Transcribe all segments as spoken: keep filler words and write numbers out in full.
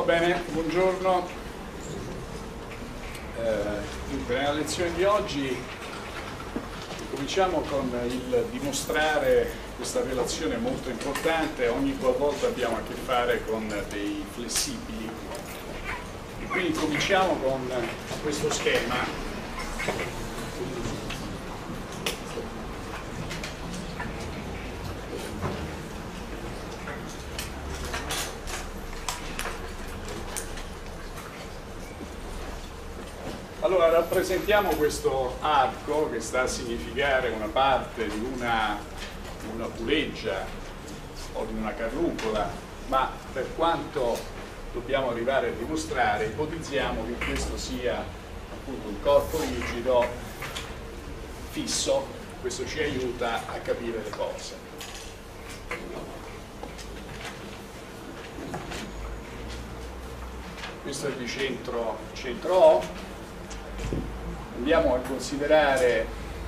Va bene, buongiorno. Eh, dunque, nella lezione di oggi cominciamo con il dimostrare questa relazione molto importante ogni qualvolta abbiamo a che fare con dei flessibili. E quindi cominciamo con questo schema. Allora, rappresentiamo questo arco che sta a significare una parte di una, una puleggia o di una carrucola, ma per quanto dobbiamo arrivare a dimostrare, ipotizziamo che questo sia appunto un corpo rigido, fisso. Questo ci aiuta a capire le cose. Questo è il centro, centro O. Andiamo a considerare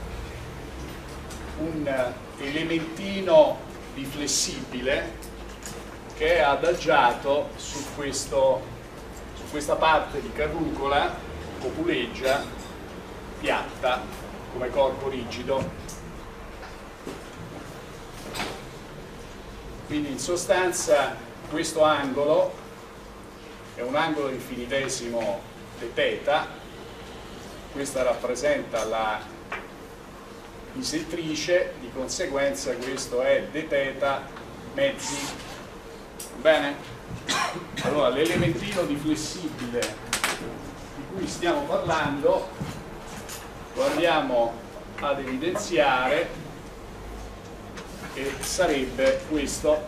un elementino di flessibile che è adagiato su, questo, su questa parte di carrucola o puleggia piatta come corpo rigido. Quindi in sostanza questo angolo è un angolo infinitesimo di θ. Questa rappresenta la bisettrice, di conseguenza questo è dθ mezzi. Bene? Allora, l'elementino di flessibile di cui stiamo parlando lo andiamo ad evidenziare e sarebbe questo.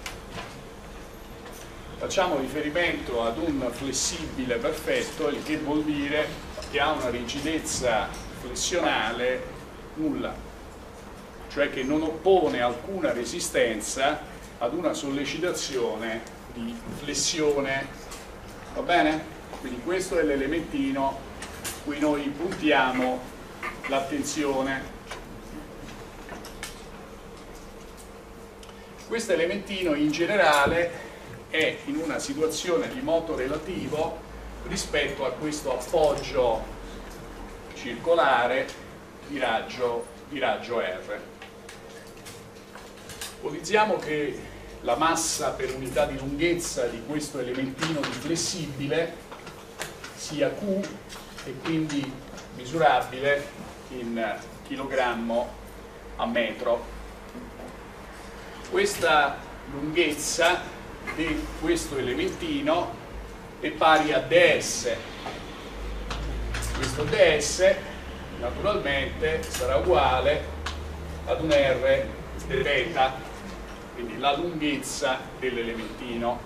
Facciamo riferimento ad un flessibile perfetto, il che vuol dire che ha una rigidezza flessionale nulla, cioè che non oppone alcuna resistenza ad una sollecitazione di flessione. Va bene? Quindi questo è l'elementino cui noi puntiamo l'attenzione. Questo elementino in generale è in una situazione di moto relativo rispetto a questo appoggio circolare di raggio, di raggio R. Ipotizziamo che la massa per unità di lunghezza di questo elementino di flessibile sia Q e quindi misurabile in chilogrammo a metro. Questa lunghezza di questo elementino è pari a ds. Questo ds naturalmente sarà uguale ad un R di θ, quindi la lunghezza dell'elementino.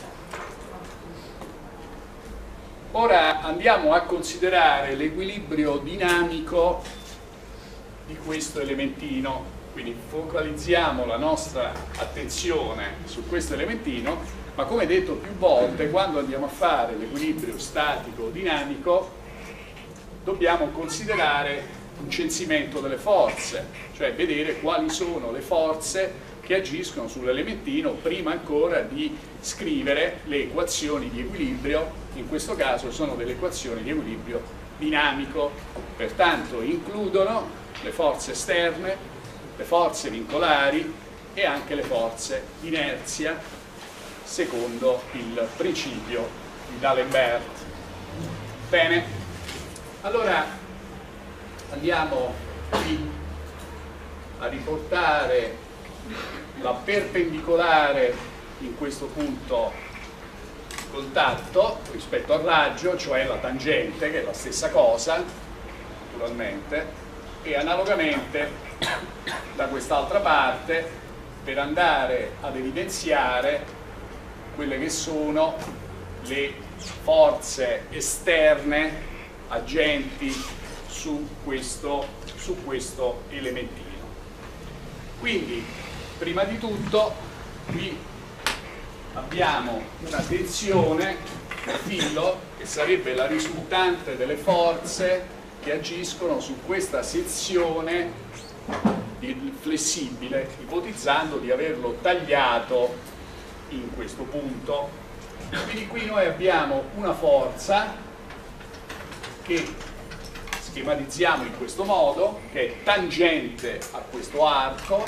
Ora andiamo a considerare l'equilibrio dinamico di questo elementino, quindi focalizziamo la nostra attenzione su questo elementino. Ma come detto più volte, quando andiamo a fare l'equilibrio statico o dinamico, dobbiamo considerare un censimento delle forze, cioè vedere quali sono le forze che agiscono sull'elementino prima ancora di scrivere le equazioni di equilibrio. In questo caso sono delle equazioni di equilibrio dinamico, pertanto includono le forze esterne, le forze vincolari e anche le forze di inerzia, secondo il principio di D'Alembert. Bene, allora andiamo qui a riportare la perpendicolare in questo punto di contatto rispetto al raggio, cioè la tangente, che è la stessa cosa, naturalmente, e analogamente da quest'altra parte per andare ad evidenziare quelle che sono le forze esterne agenti su questo, su questo elementino. Quindi, prima di tutto, qui abbiamo una tensione nel filo che sarebbe la risultante delle forze che agiscono su questa sezione del flessibile, ipotizzando di averlo tagliato in questo punto. Quindi qui noi abbiamo una forza che schematizziamo in questo modo, che è tangente a questo arco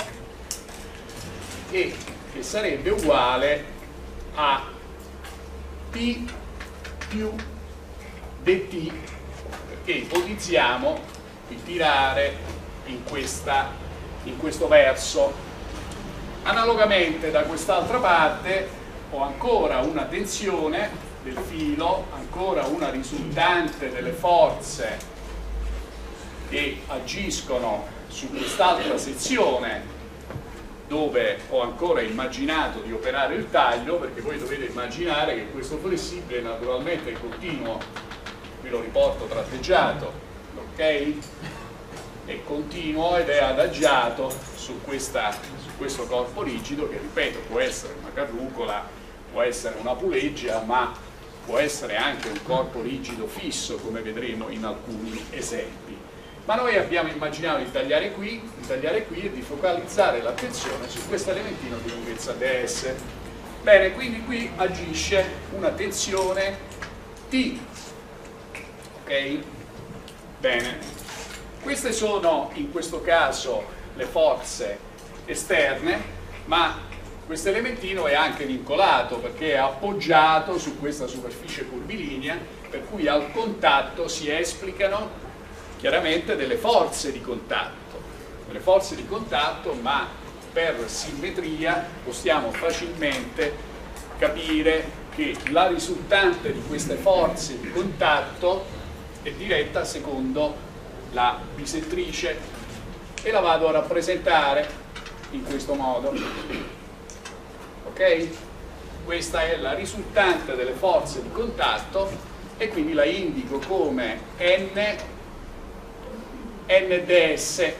e che sarebbe uguale a P più dt, perché ipotizziamo di tirare in, questa, in questo verso. Analogamente da quest'altra parte ho ancora una tensione del filo, ancora una risultante delle forze che agiscono su quest'altra sezione dove ho ancora immaginato di operare il taglio, perché voi dovete immaginare che questo flessibile naturalmente è continuo, qui lo riporto tratteggiato, ok? È continuo ed è adagiato su, questa, su questo corpo rigido che, ripeto, può essere una carrucola, può essere una puleggia, ma può essere anche un corpo rigido fisso, come vedremo in alcuni esempi. Ma noi abbiamo immaginato di tagliare qui, di tagliare qui e di focalizzare l'attenzione su questo elementino di lunghezza ds. Bene, quindi qui agisce una tensione T. Ok? Bene. Queste sono in questo caso le forze esterne, ma questo elementino è anche vincolato perché è appoggiato su questa superficie curvilinea, per cui al contatto si esplicano chiaramente delle forze di contatto, delle forze di contatto, ma per simmetria possiamo facilmente capire che la risultante di queste forze di contatto è diretta secondo la bisettrice e la vado a rappresentare in questo modo. Ok? Questa è la risultante delle forze di contatto e quindi la indico come N N D S,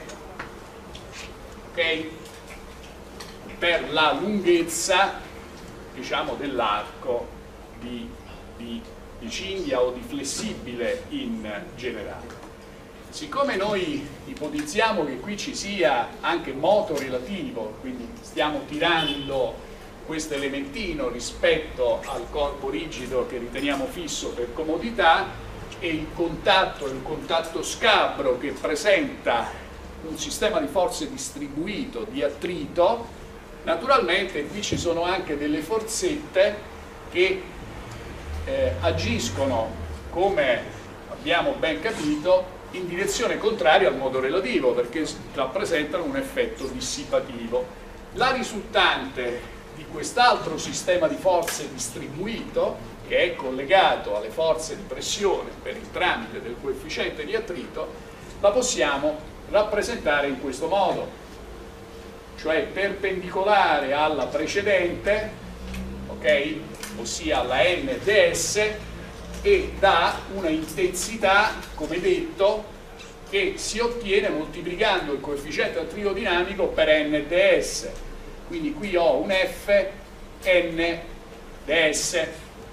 ok? Per la lunghezza, diciamo, dell'arco di, di, di cinghia o di flessibile in generale. Siccome noi ipotizziamo che qui ci sia anche moto relativo, quindi stiamo tirando questo elementino rispetto al corpo rigido che riteniamo fisso per comodità, e il contatto è un contatto scabro che presenta un sistema di forze distribuito di attrito, naturalmente qui ci sono anche delle forzette che eh, agiscono, come abbiamo ben capito, in direzione contraria al modo relativo, perché rappresentano un effetto dissipativo. La risultante di quest'altro sistema di forze distribuito, che è collegato alle forze di pressione per il tramite del coefficiente di attrito, la possiamo rappresentare in questo modo, cioè perpendicolare alla precedente, ok? Ossia alla N D S, e dà una intensità, come detto, che si ottiene moltiplicando il coefficiente attritodinamico per N D S. Quindi qui ho un F N D S.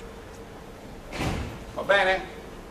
Va bene?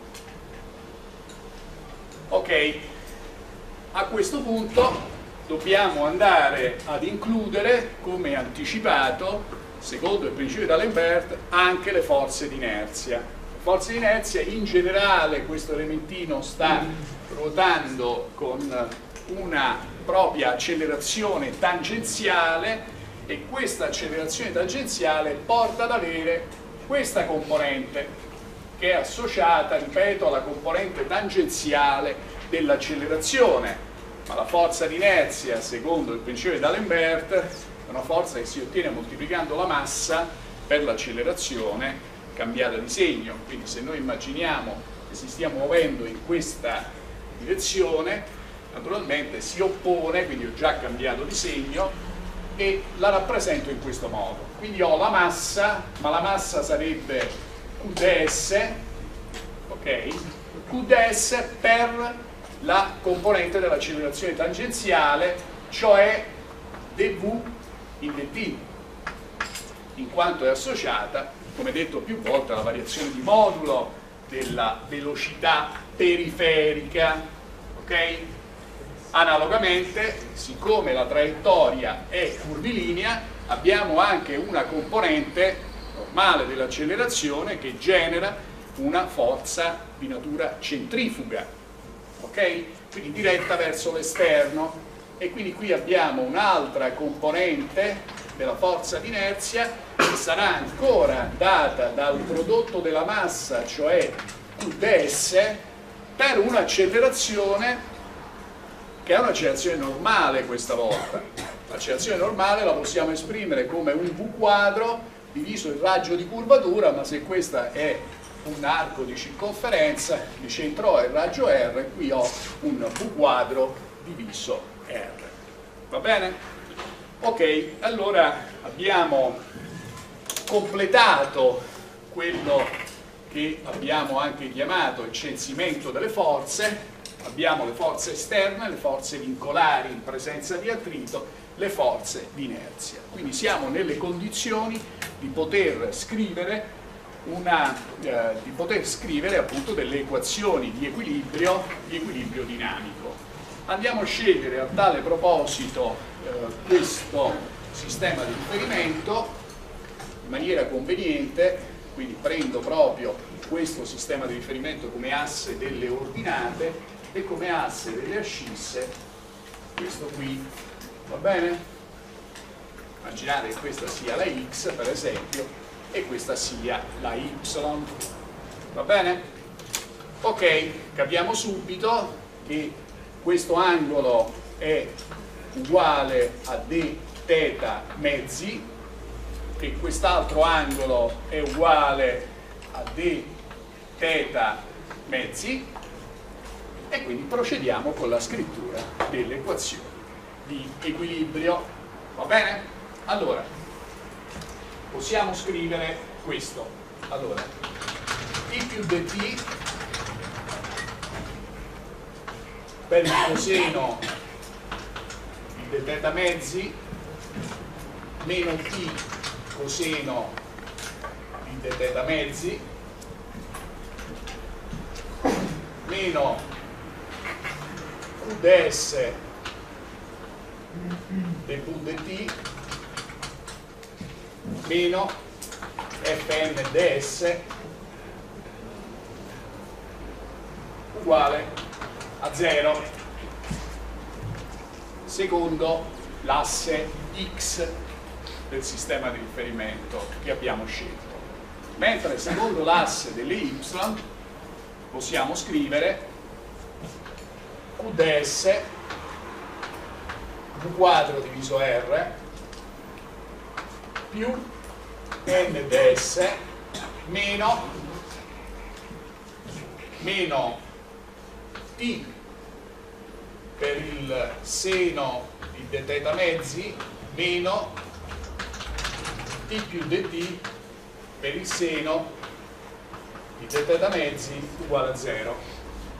Ok, a questo punto dobbiamo andare ad includere, come anticipato, secondo il principio di D'Alembert, anche le forze di inerzia. Le forze di inerzia, in generale, questo elementino sta ruotando con una propria accelerazione tangenziale e questa accelerazione tangenziale porta ad avere questa componente, che è associata, ripeto, alla componente tangenziale dell'accelerazione, ma la forza di inerzia, secondo il principio di D'Alembert, è una forza che si ottiene moltiplicando la massa per l'accelerazione cambiata di segno. Quindi se noi immaginiamo che si stia muovendo in questa direzione, naturalmente si oppone, quindi ho già cambiato di segno, e la rappresento in questo modo. Quindi ho la massa, ma la massa sarebbe Q D S, ok? Q D S per la componente dell'accelerazione tangenziale, cioè dV in dt, in quanto è associata, come detto più volte, alla variazione di modulo della velocità periferica, ok? Analogamente, siccome la traiettoria è curvilinea, abbiamo anche una componente normale dell'accelerazione che genera una forza di natura centrifuga, ok? Quindi diretta verso l'esterno, e quindi qui abbiamo un'altra componente della forza d'inerzia che sarà ancora data dal prodotto della massa, cioè Q ds, per un'accelerazione che è un'accelerazione normale questa volta. L'accelerazione normale la possiamo esprimere come un V quadro diviso il raggio di curvatura, ma se questa è un arco di circonferenza, di centro O e il raggio R, qui ho un V quadro diviso R. Va bene? Ok, allora abbiamo completato quello che abbiamo anche chiamato il censimento delle forze. Abbiamo le forze esterne, le forze vincolari in presenza di attrito, le forze di inerzia. Quindi siamo nelle condizioni di poter scrivere una, eh, di poter scrivere appunto delle equazioni di equilibrio, di equilibrio dinamico. Andiamo a scegliere a tale proposito eh, questo sistema di riferimento in maniera conveniente, quindi prendo proprio questo sistema di riferimento come asse delle ordinate e come asse delle ascisse questo qui, va bene? Immaginate che questa sia la x per esempio e questa sia la y, va bene? Ok, capiamo subito che questo angolo è uguale a d θ mezzi, che quest'altro angolo è uguale a d θ mezzi, e quindi procediamo con la scrittura delle equazioni di equilibrio, va bene? Allora, possiamo scrivere questo. Allora, t più dt per il coseno di d θ mezzi meno t coseno di d θ mezzi meno Q ds dv dt meno fn ds uguale a zero secondo l'asse x del sistema di riferimento che abbiamo scelto, mentre secondo l'asse delle y possiamo scrivere Q ds V quadro diviso R più N ds meno meno T per il seno di d θ mezzi meno T più dt per il seno di d θ mezzi uguale a zero.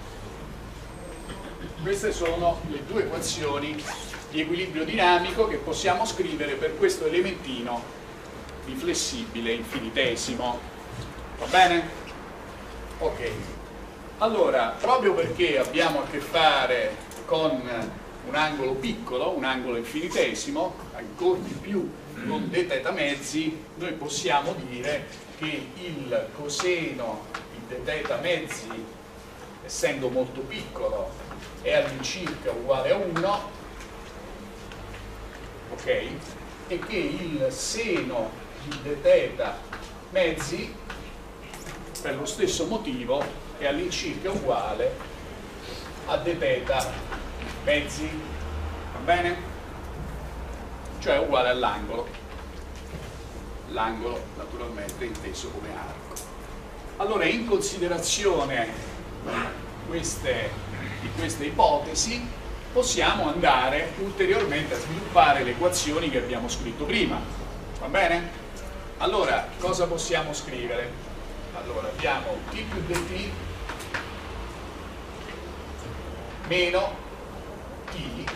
Queste sono le due equazioni di equilibrio dinamico che possiamo scrivere per questo elementino di flessibile infinitesimo. Va bene? Ok. Allora, proprio perché abbiamo a che fare con un angolo piccolo, un angolo infinitesimo, ancora di più con d θ mezzi, noi possiamo dire che il coseno di d θ mezzi, essendo molto piccolo, è all'incirca uguale a uno, ok? E che il seno di d θ mezzi, per lo stesso motivo, è all'incirca uguale a d θ mezzi, va bene? Cioè uguale all'angolo, l'angolo naturalmente inteso come arco. Allora, in considerazione queste, di queste ipotesi, possiamo andare ulteriormente a sviluppare le equazioni che abbiamo scritto prima, va bene? Allora, cosa possiamo scrivere? Allora, abbiamo t più dt meno t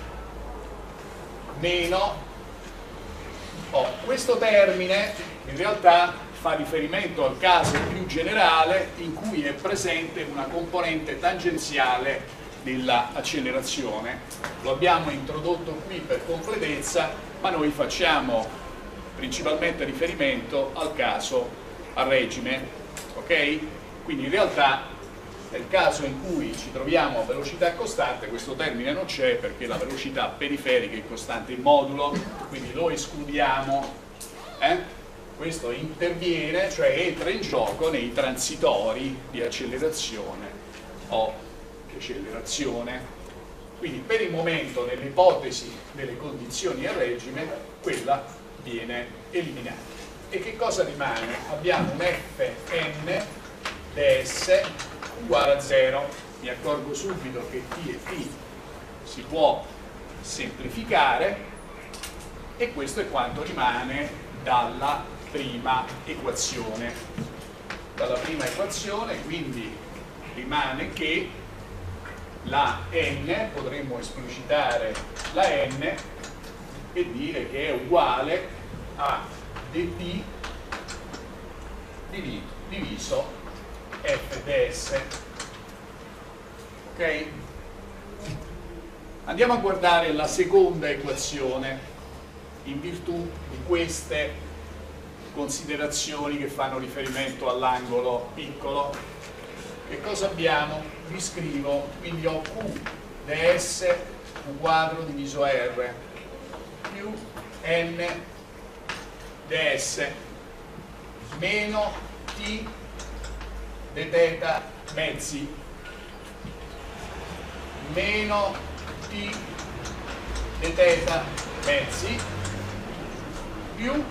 meno oh, questo termine in realtà fa riferimento al caso più generale in cui è presente una componente tangenziale dell'accelerazione. Lo abbiamo introdotto qui per completezza, ma noi facciamo principalmente riferimento al caso a regime, ok? Quindi in realtà nel caso in cui ci troviamo a velocità costante questo termine non c'è perché la velocità periferica è costante in modulo, quindi lo escludiamo, eh? Questo interviene, cioè entra in gioco nei transitori di accelerazione o decelerazione. Quindi per il momento nell'ipotesi delle condizioni a regime quella viene eliminata. E che cosa rimane? Abbiamo un Fn ds uguale a zero. Mi accorgo subito che t e t si può semplificare e questo è quanto rimane dalla prima equazione. Dalla prima equazione quindi rimane che la n, potremmo esplicitare la n e dire che è uguale a dt diviso f ds. Ok? Andiamo a guardare la seconda equazione in virtù di queste considerazioni che fanno riferimento all'angolo piccolo. Che cosa abbiamo? Riscrivo, quindi ho q ds q quadro diviso r più n ds meno t d θ mezzi meno t d θ mezzi più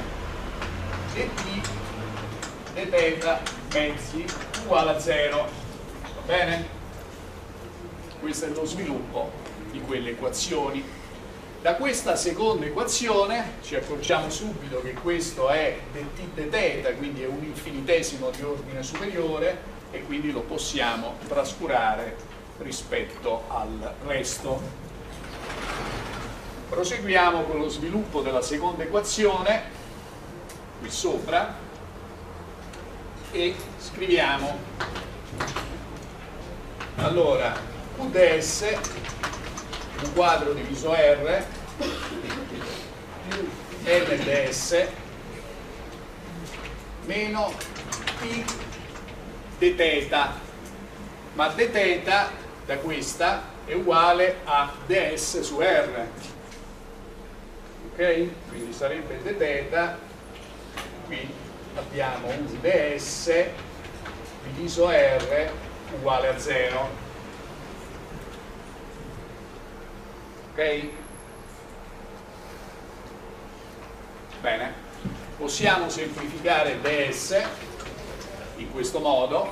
dt d θ mezzi uguale a zero. Va bene? Questo è lo sviluppo di quelle equazioni. Da questa seconda equazione ci accorgiamo subito che questo è dt d θ, quindi è un infinitesimo di ordine superiore e quindi lo possiamo trascurare rispetto al resto. Proseguiamo con lo sviluppo della seconda equazione qui sopra e scriviamo allora q ds q quadro diviso r più n ds meno t d θ, ma d θ da questa è uguale a ds su r, ok? Quindi sarebbe d θ, qui abbiamo un ds diviso r uguale a zero, ok? Bene, possiamo semplificare ds in questo modo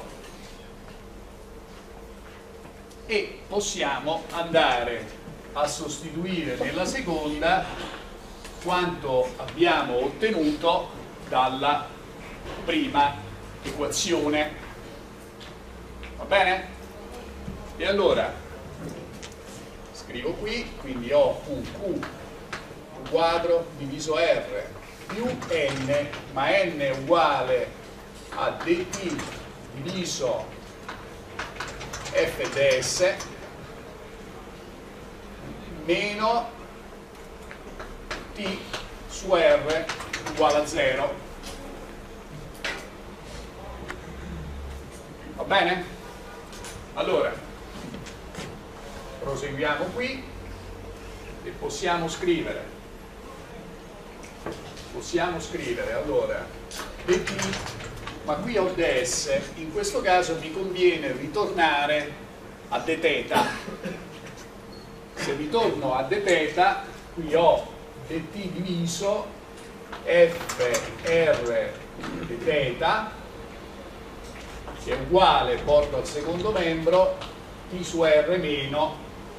e possiamo andare a sostituire nella seconda quanto abbiamo ottenuto dalla prima equazione. Va bene? E allora scrivo qui, quindi ho un q quadro diviso r più n, ma n è uguale a dt diviso f ds meno t su r uguale a zero. Va bene? Allora proseguiamo qui e possiamo scrivere possiamo scrivere allora dt, ma qui ho ds, in questo caso mi conviene ritornare a d θ. Se ritorno a d θ, qui ho dt diviso f r d θ che è uguale, porto al secondo membro, t su r meno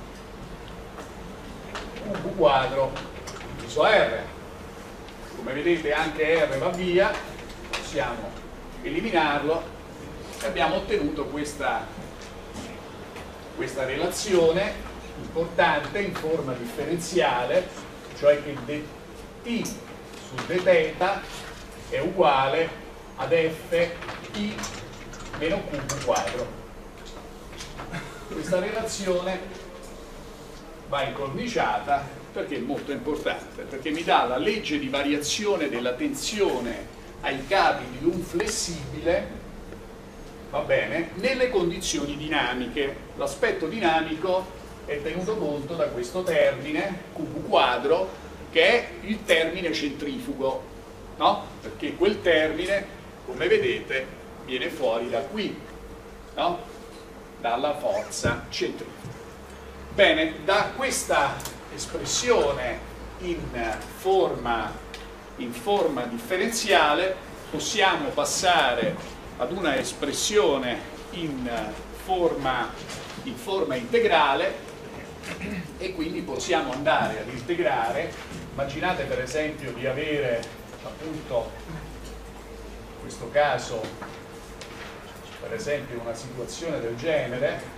q quadro diviso r. Come vedete anche r va via, possiamo eliminarlo e abbiamo ottenuto questa, questa relazione importante in forma differenziale, cioè che dt su d θ è uguale ad f t meno q quadro. Questa relazione va incorniciata perché è molto importante, perché mi dà la legge di variazione della tensione ai capi di un flessibile, va bene, nelle condizioni dinamiche. L'aspetto dinamico è tenuto conto da questo termine, Q V quadro, che è il termine centrifugo, no? Perché quel termine, come vedete, viene fuori da qui, no? Dalla forza centrifuga. Bene, da questa espressione in forma, in forma differenziale possiamo passare ad una espressione in forma, in forma integrale, e quindi possiamo andare ad integrare. Immaginate per esempio di avere appunto in questo caso per esempio una situazione del genere.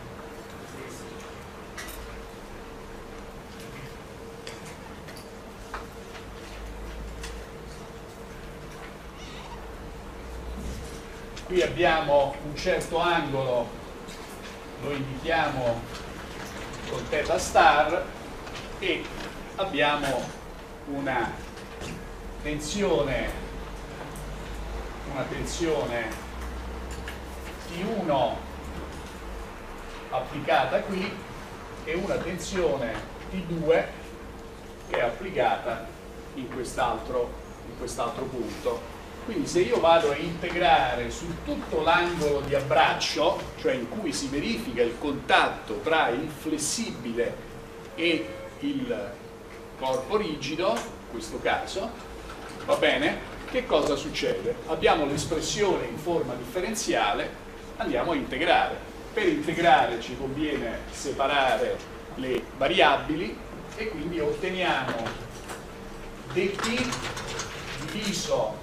Qui abbiamo un certo angolo, lo indichiamo con θ star, e abbiamo una tensione, una tensione T uno applicata qui e una tensione T due che è applicata in quest'altro in quest'altro punto. Quindi se io vado a integrare su tutto l'angolo di abbraccio, cioè in cui si verifica il contatto tra il flessibile e il corpo rigido, in questo caso, va bene, che cosa succede? Abbiamo l'espressione in forma differenziale, andiamo a integrare. Per integrare ci conviene separare le variabili e quindi otteniamo dt diviso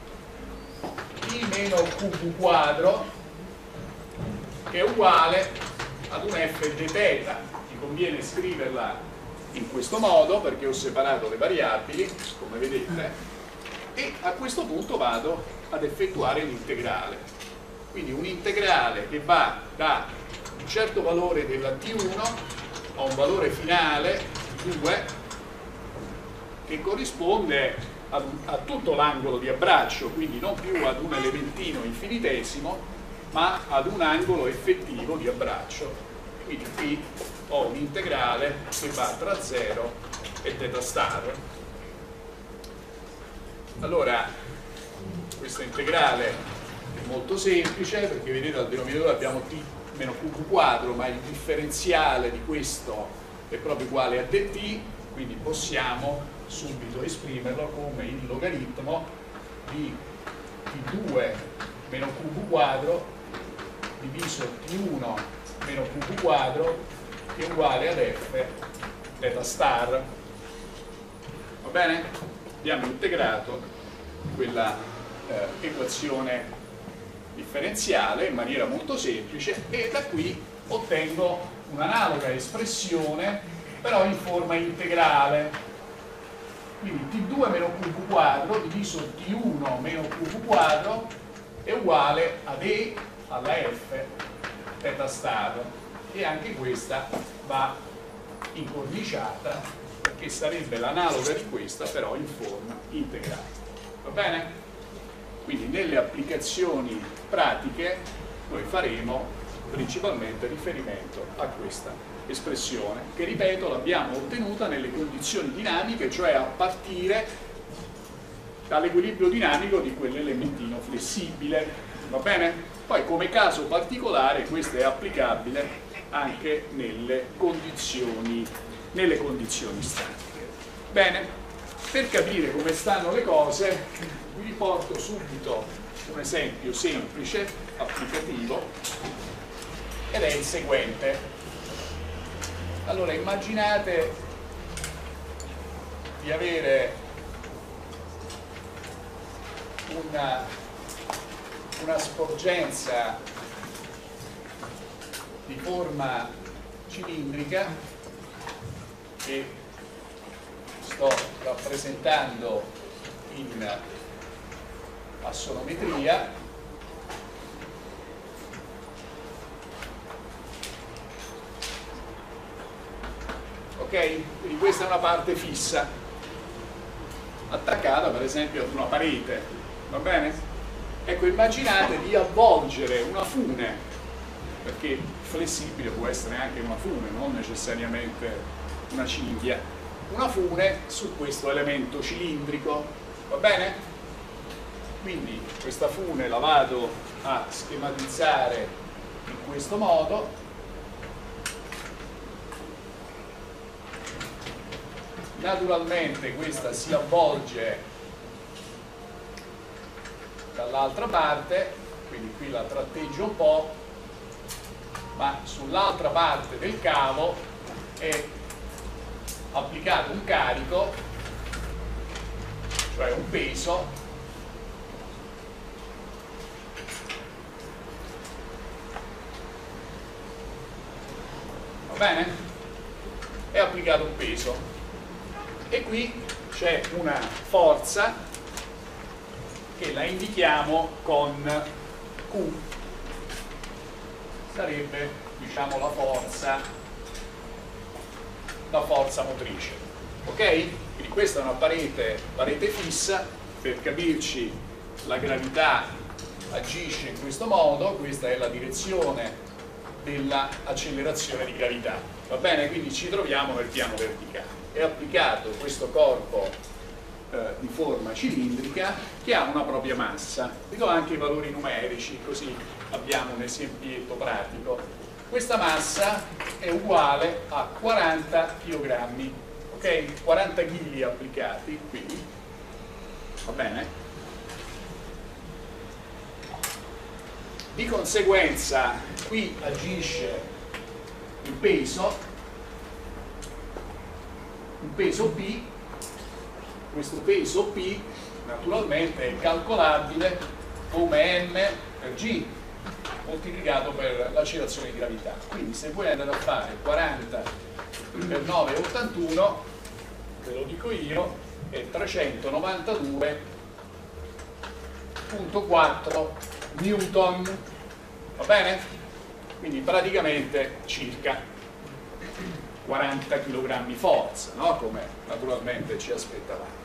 T meno Q V quadro, che è uguale ad un f di θ. Mi conviene scriverla in questo modo perché ho separato le variabili, come vedete, e a questo punto vado ad effettuare l'integrale. Quindi un integrale che va da un certo valore della T uno a un valore finale due, che corrisponde A, a tutto l'angolo di abbraccio, quindi non più ad un elementino infinitesimo, ma ad un angolo effettivo di abbraccio. Quindi qui ho un integrale che va tra zero e θ star. Allora, questo integrale è molto semplice, perché vedete al denominatore abbiamo t meno Q V quadro, ma il differenziale di questo è proprio uguale a dt, quindi possiamo subito esprimerlo come il logaritmo di T due meno Q V quadro diviso T uno meno Q V quadro, che è uguale ad f θ star. Va bene? Abbiamo integrato quella eh, equazione differenziale in maniera molto semplice, e da qui ottengo un'analoga espressione però in forma integrale. Quindi T due meno Q V quadro diviso T uno meno Q V quadro è uguale ad E alla F θ star, e anche questa va incorniciata perché sarebbe l'analoga di questa però in forma integrale. Va bene? Quindi nelle applicazioni pratiche noi faremo principalmente riferimento a questa espressione, che ripeto l'abbiamo ottenuta nelle condizioni dinamiche, cioè a partire dall'equilibrio dinamico di quell'elementino flessibile. Va bene? Poi come caso particolare questo è applicabile anche nelle condizioni, nelle condizioni statiche. Bene, per capire come stanno le cose vi riporto subito un esempio semplice, applicativo, ed è il seguente. Allora immaginate di avere una, una sporgenza di forma cilindrica che sto rappresentando in assonometria. Ok? ok? Quindi questa è una parte fissa, attaccata per esempio ad una parete, va bene? Ecco, immaginate di avvolgere una fune, perché flessibile può essere anche una fune, non necessariamente una cinghia, una fune su questo elemento cilindrico, va bene? Quindi questa fune la vado a schematizzare in questo modo. Naturalmente questa si avvolge dall'altra parte, quindi qui la tratteggio un po', ma sull'altra parte del cavo è applicato un carico, cioè un peso, va bene? È applicato un peso. E qui c'è una forza che la indichiamo con Q, sarebbe, diciamo, la forza, la forza motrice, ok? Quindi questa è una parete, parete fissa, per capirci la gravità agisce in questo modo, questa è la direzione dell'accelerazione di gravità, va bene? Quindi ci troviamo nel piano verticale. È applicato questo corpo eh, di forma cilindrica che ha una propria massa. Vi do anche i valori numerici, così abbiamo un esempietto pratico. Questa massa è uguale a quaranta chilogrammi, ok? quaranta chili applicati, quindi, va bene? Di conseguenza qui agisce il peso, un peso P, questo peso P naturalmente è calcolabile come m per g moltiplicato per l'accelerazione di gravità. Quindi se voi andate a fare quaranta per nove virgola ottantuno, ve lo dico io, è trecentonovantadue virgola quattro newton, va bene? Quindi praticamente circa quaranta chilogrammi forza, no? Come naturalmente ci aspettavamo.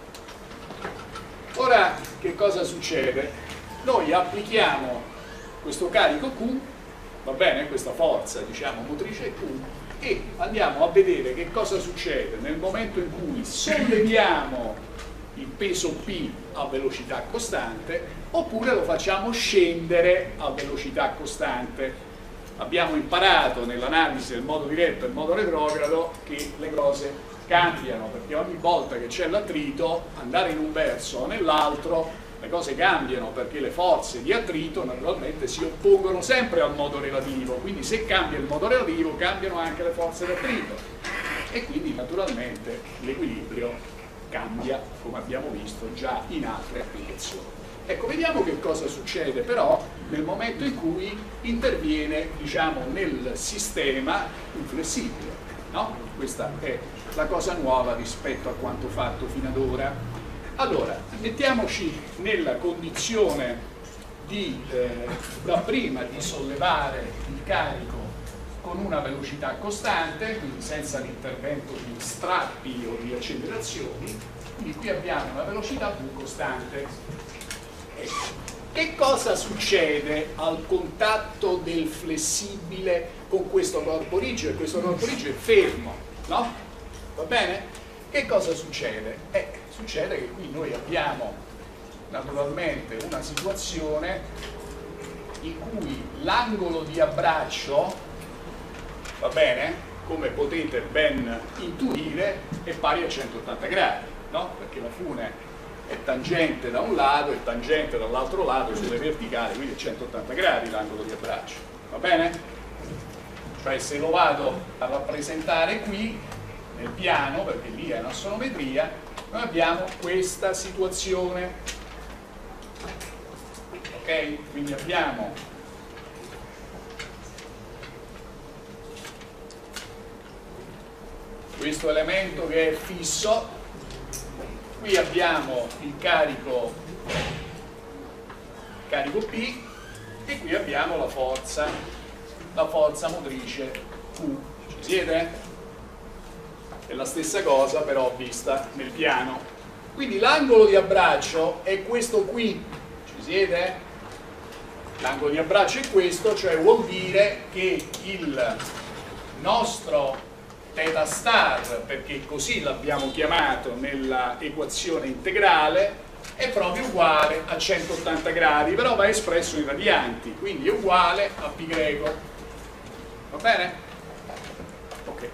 Ora che cosa succede? Noi applichiamo questo carico Q, va bene? Questa forza, diciamo, motrice Q, e andiamo a vedere che cosa succede nel momento in cui solleviamo il peso P a velocità costante oppure lo facciamo scendere a velocità costante. Abbiamo imparato nell'analisi del modo diretto e del modo retrogrado che le cose cambiano, perché ogni volta che c'è l'attrito, andare in un verso o nell'altro, le cose cambiano, perché le forze di attrito naturalmente si oppongono sempre al modo relativo, quindi se cambia il modo relativo cambiano anche le forze d'attrito e quindi naturalmente l'equilibrio cambia, come abbiamo visto già in altre applicazioni. Ecco, vediamo che cosa succede però nel momento in cui interviene, diciamo, nel sistema un flessibile, no? Questa è la cosa nuova rispetto a quanto fatto fino ad ora. Allora, mettiamoci nella condizione di, eh, da prima di sollevare il carico con una velocità costante, quindi senza l'intervento di strappi o di accelerazioni, quindi qui abbiamo una velocità V costante. Che cosa succede al contatto del flessibile con questo corpo rigido? Questo corpo rigido è fermo, no? Va bene? Che cosa succede? Eh, succede che qui noi abbiamo naturalmente una situazione in cui l'angolo di abbraccio, va bene, come potete ben intuire, è pari a centottanta gradi, no? Perché la fune è tangente da un lato e tangente dall'altro lato sulle verticali, quindi è centottanta gradi l'angolo di abbraccio, va bene? Cioè se lo vado a rappresentare qui nel piano, perché lì è una assonometria, noi abbiamo questa situazione, ok? Quindi abbiamo questo elemento che è fisso. Qui abbiamo il carico, carico P e qui abbiamo la forza, la forza motrice Q. Ci siete? È la stessa cosa però vista nel piano. Quindi l'angolo di abbraccio è questo qui, ci siete? L'angolo di abbraccio è questo, cioè vuol dire che il nostro θ star, perché così l'abbiamo chiamato nella equazione integrale, è proprio uguale a centottanta gradi, però va espresso in radianti, quindi è uguale a π greco. Va bene? Ok.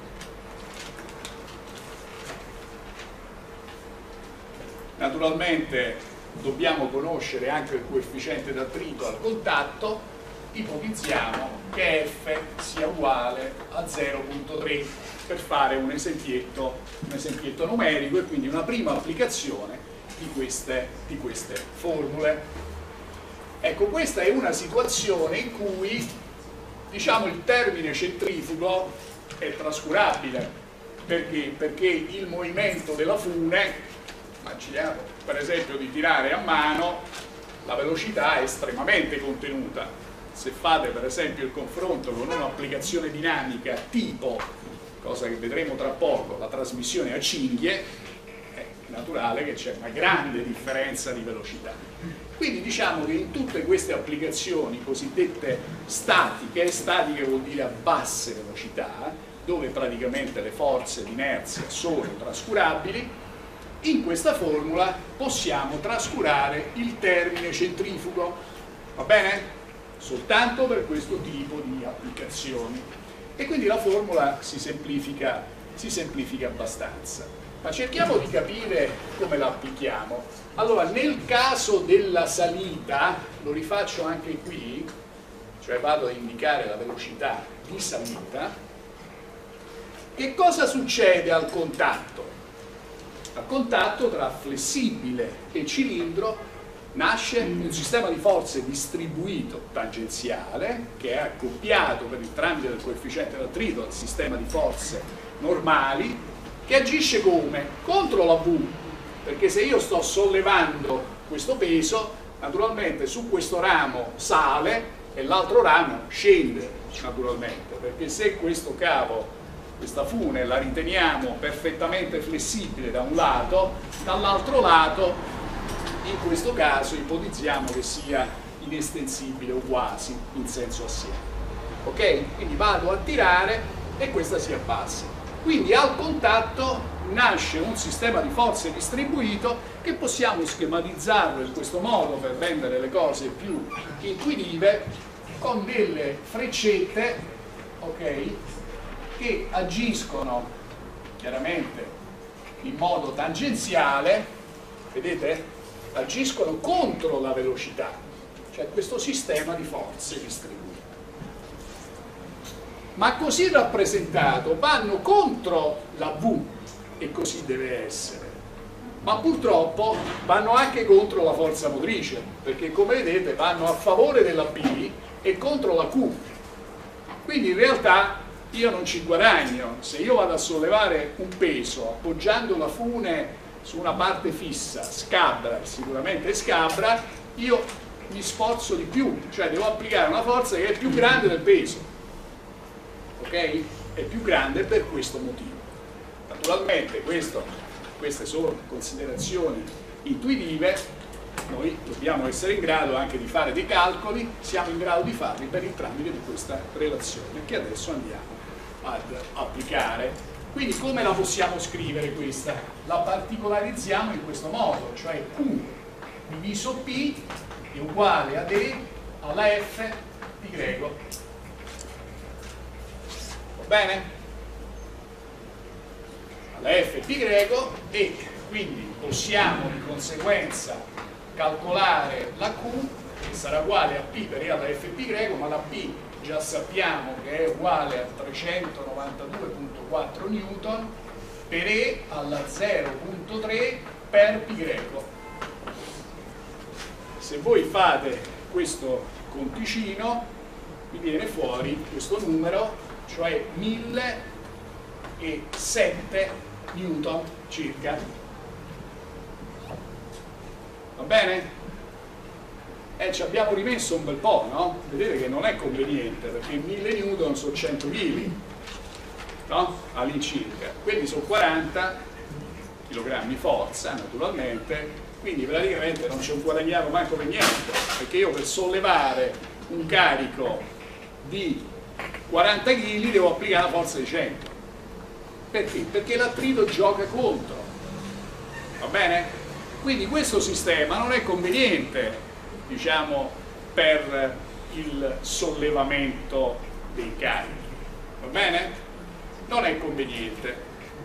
Naturalmente dobbiamo conoscere anche il coefficiente d'attrito al contatto, ipotizziamo che F sia uguale a zero virgola tre per fare un esempietto, un esempietto numerico e quindi una prima applicazione di queste, di queste formule. Ecco, questa è una situazione in cui, diciamo, il termine centrifugo è trascurabile. Perché? Perché il movimento della fune, immaginiamo per esempio di tirare a mano, la velocità è estremamente contenuta. Se fate per esempio il confronto con un'applicazione dinamica tipo, cosa che vedremo tra poco, la trasmissione a cinghie, è naturale che c'è una grande differenza di velocità. Quindi diciamo che in tutte queste applicazioni cosiddette statiche, statiche vuol dire a basse velocità, dove praticamente le forze di inerzia sono trascurabili, in questa formula possiamo trascurare il termine centrifugo, va bene? Soltanto per questo tipo di applicazioni. E quindi la formula si semplifica, si semplifica abbastanza. Ma cerchiamo di capire come la applichiamo. Allora, nel caso della salita, lo rifaccio anche qui, cioè vado a indicare la velocità di salita, che cosa succede al contatto? Al contatto tra flessibile e cilindro nasce un sistema di forze distribuito tangenziale che è accoppiato per il tramite del coefficiente d'attrito al sistema di forze normali, che agisce come? Contro la V, perché se io sto sollevando questo peso, naturalmente su questo ramo sale e l'altro ramo scende, naturalmente, perché se questo cavo, questa fune la riteniamo perfettamente flessibile da un lato, dall'altro lato in questo caso ipotizziamo che sia inestensibile o quasi in senso assieme. Ok? Quindi vado a tirare e questa si abbassa. Quindi al contatto nasce un sistema di forze distribuito che possiamo schematizzarlo in questo modo per rendere le cose più intuitive, con delle freccette, ok, che agiscono chiaramente in modo tangenziale, vedete? Agiscono contro la velocità, cioè questo sistema di forze distribuite. Ma così rappresentato vanno contro la V, e così deve essere, ma purtroppo vanno anche contro la forza motrice, perché come vedete vanno a favore della B e contro la Q. Quindi in realtà io non ci guadagno. Se io vado a sollevare un peso appoggiando la fune su una parte fissa, scabra, sicuramente scabra, io mi sforzo di più, cioè devo applicare una forza che è più grande del peso, ok? È più grande per questo motivo. Naturalmente questo, queste sono considerazioni intuitive, noi dobbiamo essere in grado anche di fare dei calcoli, siamo in grado di farli per il tramite di questa relazione che adesso andiamo ad applicare. Quindi come la possiamo scrivere questa? La particolarizziamo in questo modo, cioè Q diviso P è uguale ad E alla F di greco. Va bene? Alla F di greco, e quindi possiamo di conseguenza calcolare la Q, che sarà uguale a P per E alla F di greco, ma la P già sappiamo che è uguale a trecentonovantadue virgola quattro newton per E alla zero virgola tre per π greco. Se voi fate questo conticino vi viene fuori questo numero, cioè millesetto newton circa. Va bene? Eh, ci abbiamo rimesso un bel po', no? Vedete che non è conveniente, perché mille newton sono cento chili. no? All'incirca, quindi sono quaranta chilogrammi forza naturalmente, quindi praticamente non ci ho guadagnato manco per niente, perché io per sollevare un carico di quaranta chili devo applicare la forza di cento. Perché? Perché l'attrito gioca contro, va bene? Quindi questo sistema non è conveniente, diciamo, per il sollevamento dei carichi, va bene? Non è conveniente.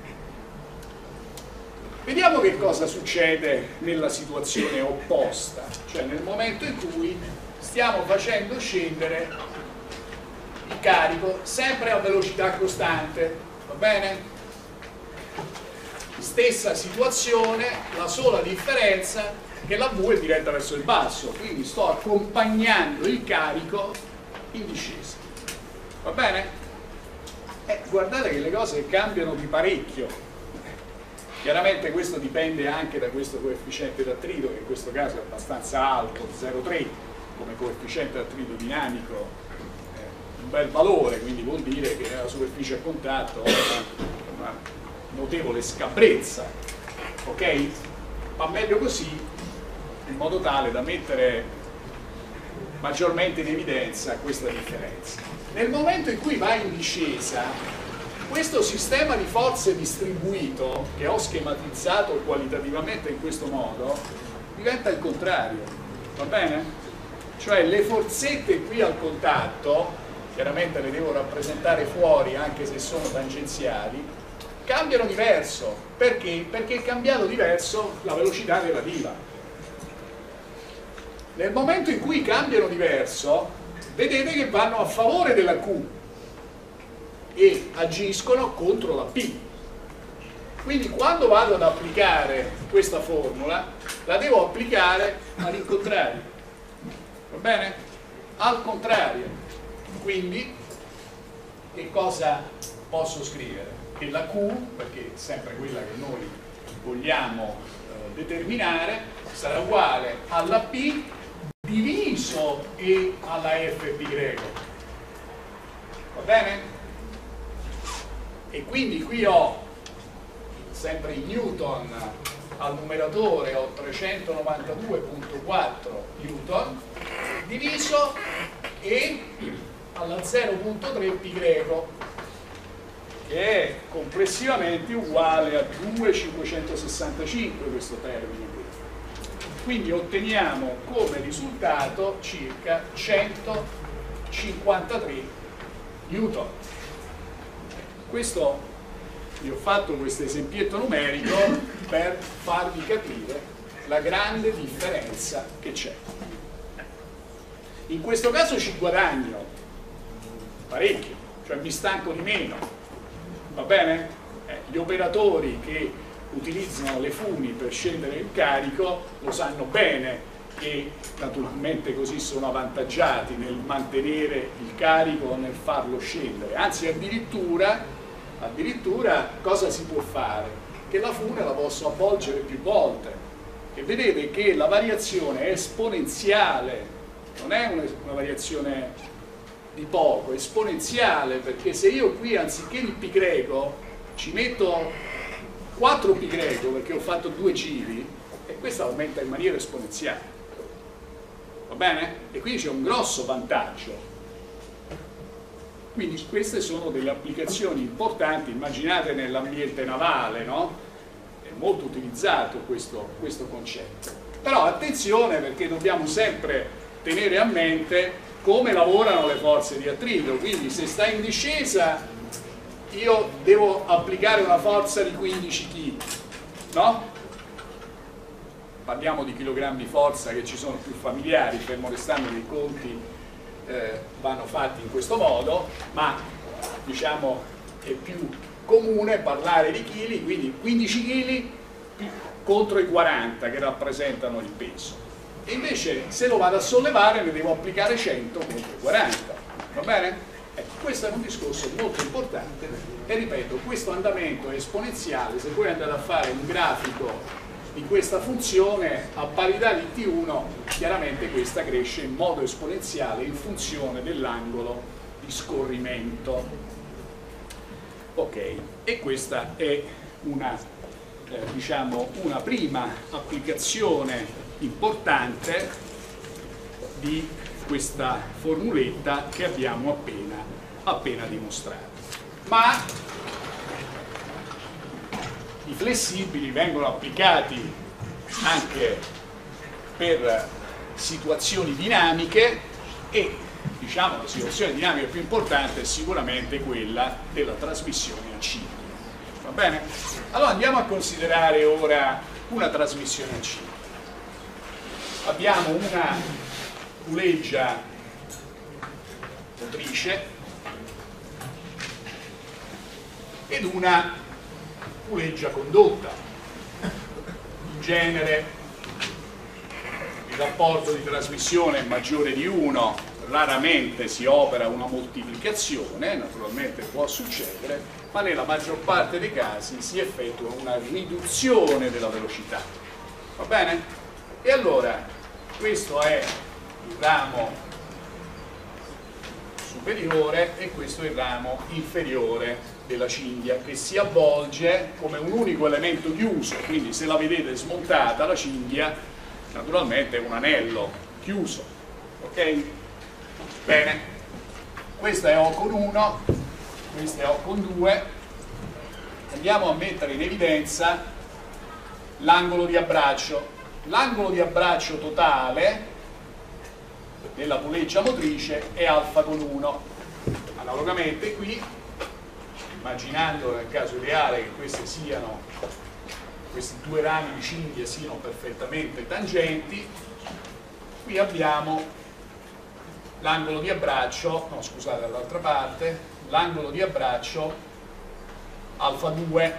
Vediamo che cosa succede nella situazione opposta, cioè nel momento in cui stiamo facendo scendere il carico sempre a velocità costante, va bene? Stessa situazione, la sola differenza che la V è diretta verso il basso, quindi sto accompagnando il carico in discesa, va bene? Eh, guardate che le cose cambiano di parecchio. Chiaramente questo dipende anche da questo coefficiente d'attrito, che in questo caso è abbastanza alto, zero virgola tre come coefficiente d'attrito dinamico, eh, un bel valore, quindi vuol dire che nella superficie a contatto ho una notevole scabrezza, ok? Ma meglio così, in modo tale da mettere maggiormente in evidenza questa differenza. Nel momento in cui va in discesa, questo sistema di forze distribuito, che ho schematizzato qualitativamente in questo modo, diventa il contrario, va bene? Cioè le forzette qui al contatto, chiaramente le devo rappresentare fuori anche se sono tangenziali, cambiano di verso. Perché? Perché è cambiato di verso la velocità relativa. Nel momento in cui cambiano di verso, vedete che vanno a favore della Q e agiscono contro la P. Quindi quando vado ad applicare questa formula, la devo applicare all'incontrario. Va bene? Al contrario. Quindi, che cosa posso scrivere? Che la Q, perché è sempre quella che noi vogliamo eh, determinare, sarà uguale alla P diviso E alla F pi greco. Va bene? E quindi qui ho, sempre in Newton, al numeratore ho trecentonovantadue virgola quattro Newton, diviso E alla zero virgola tre pi greco, che è complessivamente uguale a due virgola cinquecentosessantacinque questo termine qui. Quindi otteniamo come risultato circa centocinquantatré Newton. Questo, vi ho fatto questo esempietto numerico per farvi capire la grande differenza che c'è. In questo caso ci guadagno parecchio, cioè mi stanco di meno, va bene? Eh, gli operatori che utilizzano le funi per scendere il carico lo sanno bene che naturalmente così sono avvantaggiati nel mantenere il carico o nel farlo scendere, anzi addirittura addirittura cosa si può fare? Che la fune la posso avvolgere più volte e vedete che la variazione è esponenziale, non è una, una variazione di poco, è esponenziale, perché se io qui anziché il pi greco ci metto quattro pi greco perché ho fatto due giri, e questa aumenta in maniera esponenziale, va bene? E quindi c'è un grosso vantaggio. Quindi queste sono delle applicazioni importanti, immaginate nell'ambiente navale, no? È molto utilizzato questo, questo concetto. Però attenzione, perché dobbiamo sempre tenere a mente come lavorano le forze di attrito, quindi se sta in discesa io devo applicare una forza di quindici chili, no? Parliamo di chilogrammi forza che ci sono più familiari, fermo restando che i conti Eh, vanno fatti in questo modo, ma diciamo è più comune parlare di chili, quindi quindici chili contro i quaranta che rappresentano il peso. E invece se lo vado a sollevare ne devo applicare cento contro i quaranta, va bene? Ecco, questo è un discorso molto importante e ripeto, questo andamento è esponenziale. Se voi andate a fare un grafico di questa funzione a parità di T uno, chiaramente questa cresce in modo esponenziale in funzione dell'angolo di scorrimento. Ok, e questa è una, eh, diciamo, una prima applicazione importante di questa formuletta che abbiamo appena, appena dimostrato. Ma i flessibili vengono applicati anche per situazioni dinamiche e, diciamo, la situazione dinamica più importante è sicuramente quella della trasmissione a cinghia. Va bene? Allora andiamo a considerare ora una trasmissione a cinghia. Abbiamo una puleggia motrice ed una puleggia condotta. In genere il rapporto di trasmissione è maggiore di uno, raramente si opera una moltiplicazione, naturalmente può succedere, ma nella maggior parte dei casi si effettua una riduzione della velocità. Va bene? E allora questo è il ramo superiore e questo è il ramo inferiore della cinghia, che si avvolge come un unico elemento chiuso, quindi se la vedete smontata la cinghia naturalmente è un anello chiuso. Ok? Bene, questa è O con uno, questa è O con due. Andiamo a mettere in evidenza l'angolo di abbraccio. L'angolo di abbraccio totale della puleggia motrice è alfa con uno. Analogamente qui, immaginando nel caso ideale che queste siano, questi due rami di cinghia siano perfettamente tangenti, qui abbiamo l'angolo di abbraccio, no scusate dall'altra parte, l'angolo di abbraccio alfa due,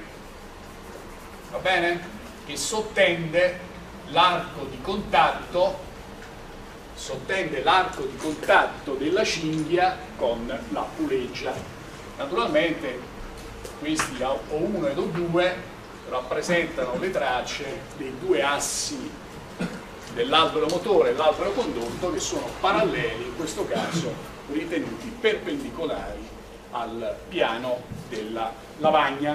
va bene? Che sottende l'arco di contatto sottende l'arco di contatto della cinghia con la puleggia. Naturalmente questi O uno ed O due rappresentano le tracce dei due assi dell'albero motore e l'albero condotto, che sono paralleli, in questo caso ritenuti perpendicolari al piano della lavagna.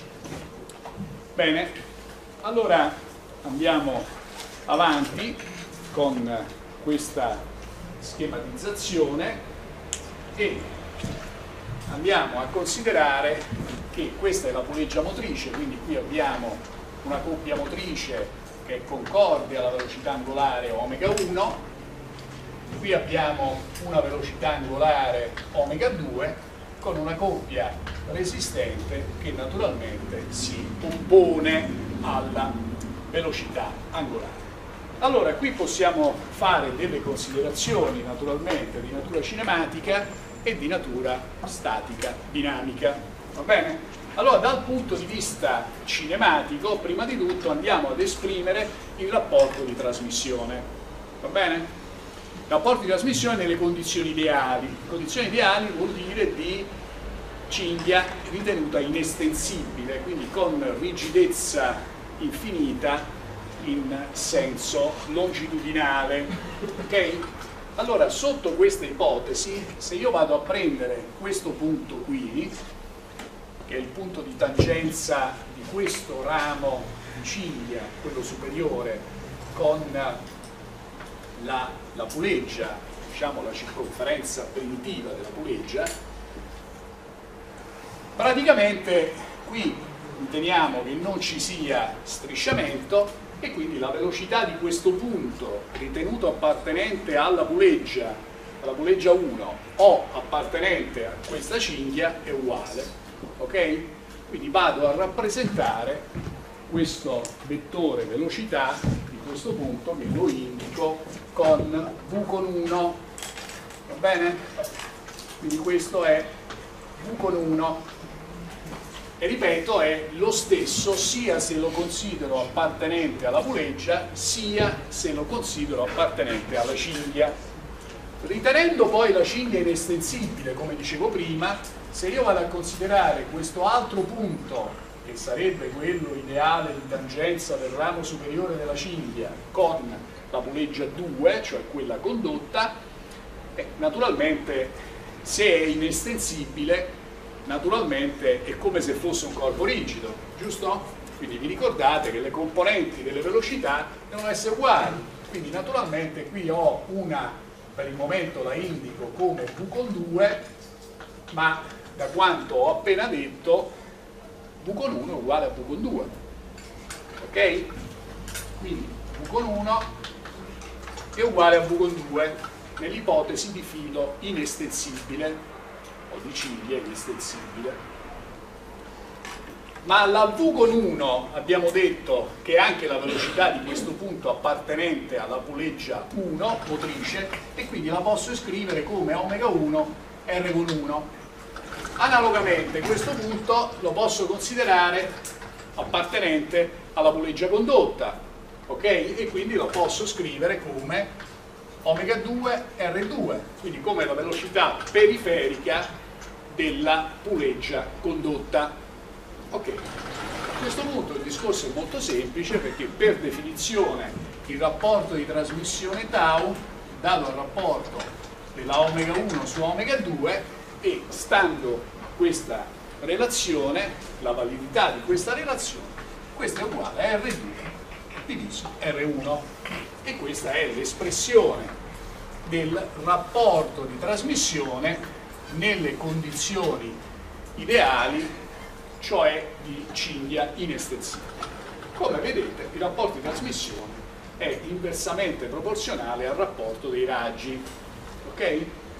Bene, allora andiamo avanti con questa schematizzazione e andiamo a considerare che questa è la puleggia motrice, quindi qui abbiamo una coppia motrice che è concorde alla velocità angolare omega uno, qui abbiamo una velocità angolare omega due con una coppia resistente che naturalmente si oppone alla velocità angolare. Allora, qui possiamo fare delle considerazioni naturalmente di natura cinematica e di natura statica dinamica, va bene? Allora, dal punto di vista cinematico, prima di tutto andiamo ad esprimere il rapporto di trasmissione, va bene? Il rapporto di trasmissione nelle condizioni ideali. Condizioni ideali vuol dire di cinghia ritenuta inestensibile, quindi con rigidezza infinita in senso longitudinale, ok? Allora, sotto questa ipotesi, se io vado a prendere questo punto qui, che è il punto di tangenza di questo ramo di cinghia, quello superiore, con la, la puleggia, diciamo la circonferenza primitiva della puleggia, praticamente qui riteniamo che non ci sia strisciamento e quindi la velocità di questo punto ritenuto appartenente alla puleggia, alla puleggia uno o appartenente a questa cinghia è uguale, ok? Quindi vado a rappresentare questo vettore velocità di questo punto, che lo indico con V con uno, va bene? Quindi questo è V con uno. E ripeto, è lo stesso sia se lo considero appartenente alla puleggia, sia se lo considero appartenente alla cinghia. Ritenendo poi la cinghia inestensibile, come dicevo prima, se io vado a considerare questo altro punto, che sarebbe quello ideale di tangenza del ramo superiore della cinghia, con la puleggia due, cioè quella condotta, eh, naturalmente se è inestensibile naturalmente è come se fosse un corpo rigido, giusto? Quindi vi ricordate che le componenti delle velocità devono essere uguali, quindi naturalmente qui ho una, per il momento la indico come V con due, ma da quanto ho appena detto V con uno è uguale a V con due, ok? Quindi V con uno è uguale a V con due nell'ipotesi di filo inestensibile o di ciglia inestensibile. Ma la V con uno abbiamo detto che è anche la velocità di questo punto appartenente alla puleggia uno motrice, e quindi la posso scrivere come omega uno R con uno. Analogamente questo punto lo posso considerare appartenente alla puleggia condotta, ok? E quindi lo posso scrivere come omega due R due, quindi come la velocità periferica della puleggia condotta. Ok, a questo punto il discorso è molto semplice, perché per definizione il rapporto di trasmissione tau dato al rapporto della omega uno su omega due, e stando questa relazione, la validità di questa relazione, questa è uguale a R due diviso R uno, e questa è l'espressione del rapporto di trasmissione nelle condizioni ideali, cioè di cinghia inestensibile. Come vedete, il rapporto di trasmissione è inversamente proporzionale al rapporto dei raggi, ok?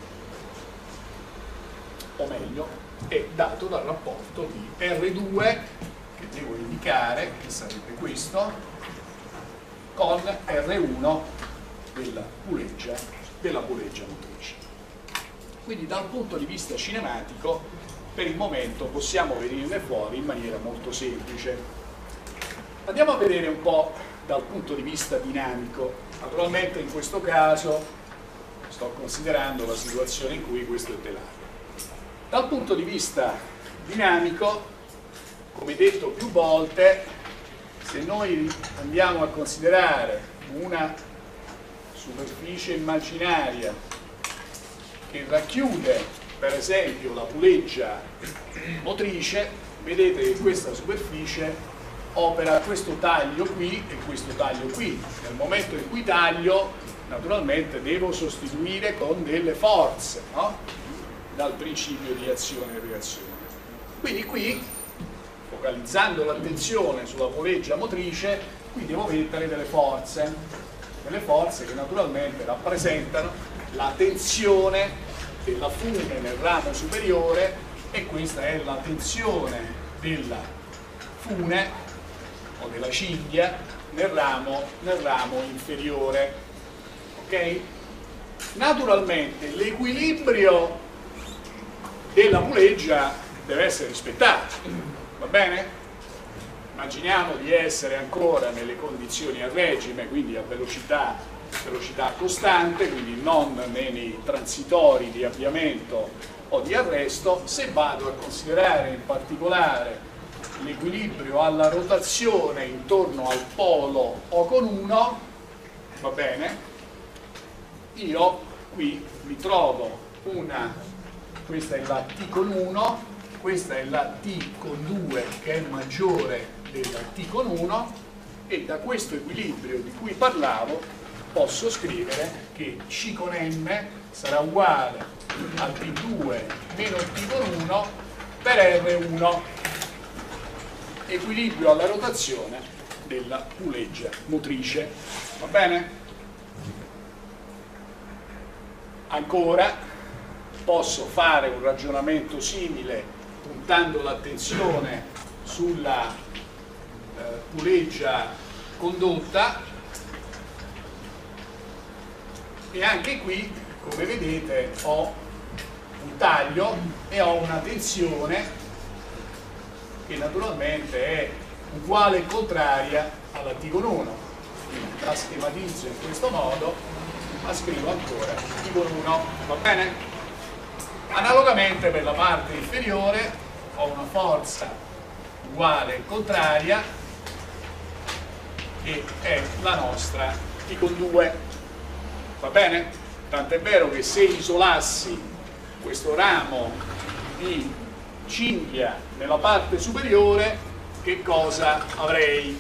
O meglio, è dato dal rapporto di R due, che devo indicare, che sarebbe questo, con R uno della puleggia, della puleggia motrice. Quindi dal punto di vista cinematico, per il momento possiamo venirne fuori in maniera molto semplice. Andiamo a vedere un po' dal punto di vista dinamico. Naturalmente in questo caso sto considerando la situazione in cui questo è telaio. Dal punto di vista dinamico, come detto più volte, se noi andiamo a considerare una superficie immaginaria che racchiude per esempio la puleggia motrice, vedete che questa superficie opera questo taglio qui e questo taglio qui. Nel momento in cui taglio, naturalmente devo sostituire con delle forze, no? Dal principio di azione e reazione. Quindi qui, focalizzando l'attenzione sulla puleggia motrice, qui devo mettere delle forze, delle forze che naturalmente rappresentano la tensione della fune nel ramo superiore, e questa è la tensione della fune o della cinghia nel ramo, nel ramo inferiore, ok? Naturalmente l'equilibrio della puleggia deve essere rispettato, va bene? Immaginiamo di essere ancora nelle condizioni a regime, quindi a velocità velocità costante, quindi non nei transitori di avviamento o di arresto. Se vado a considerare in particolare l'equilibrio alla rotazione intorno al polo O con uno, va bene, io qui mi trovo una, questa è la T con uno, questa è la T con due che è maggiore della T con uno, e da questo equilibrio di cui parlavo posso scrivere che C con M sarà uguale a T due meno T con uno per R uno, equilibrio alla rotazione della puleggia motrice, va bene? Ancora posso fare un ragionamento simile puntando l'attenzione sulla eh, puleggia condotta, e anche qui, come vedete, ho un taglio e ho una tensione che naturalmente è uguale e contraria alla T con uno. Quindi la schematizzo in questo modo, ma scrivo ancora T con uno, va bene? Analogamente per la parte inferiore ho una forza uguale e contraria, e è la nostra T con due. Va bene? Tant'è vero che se isolassi questo ramo di cinghia nella parte superiore, che cosa avrei?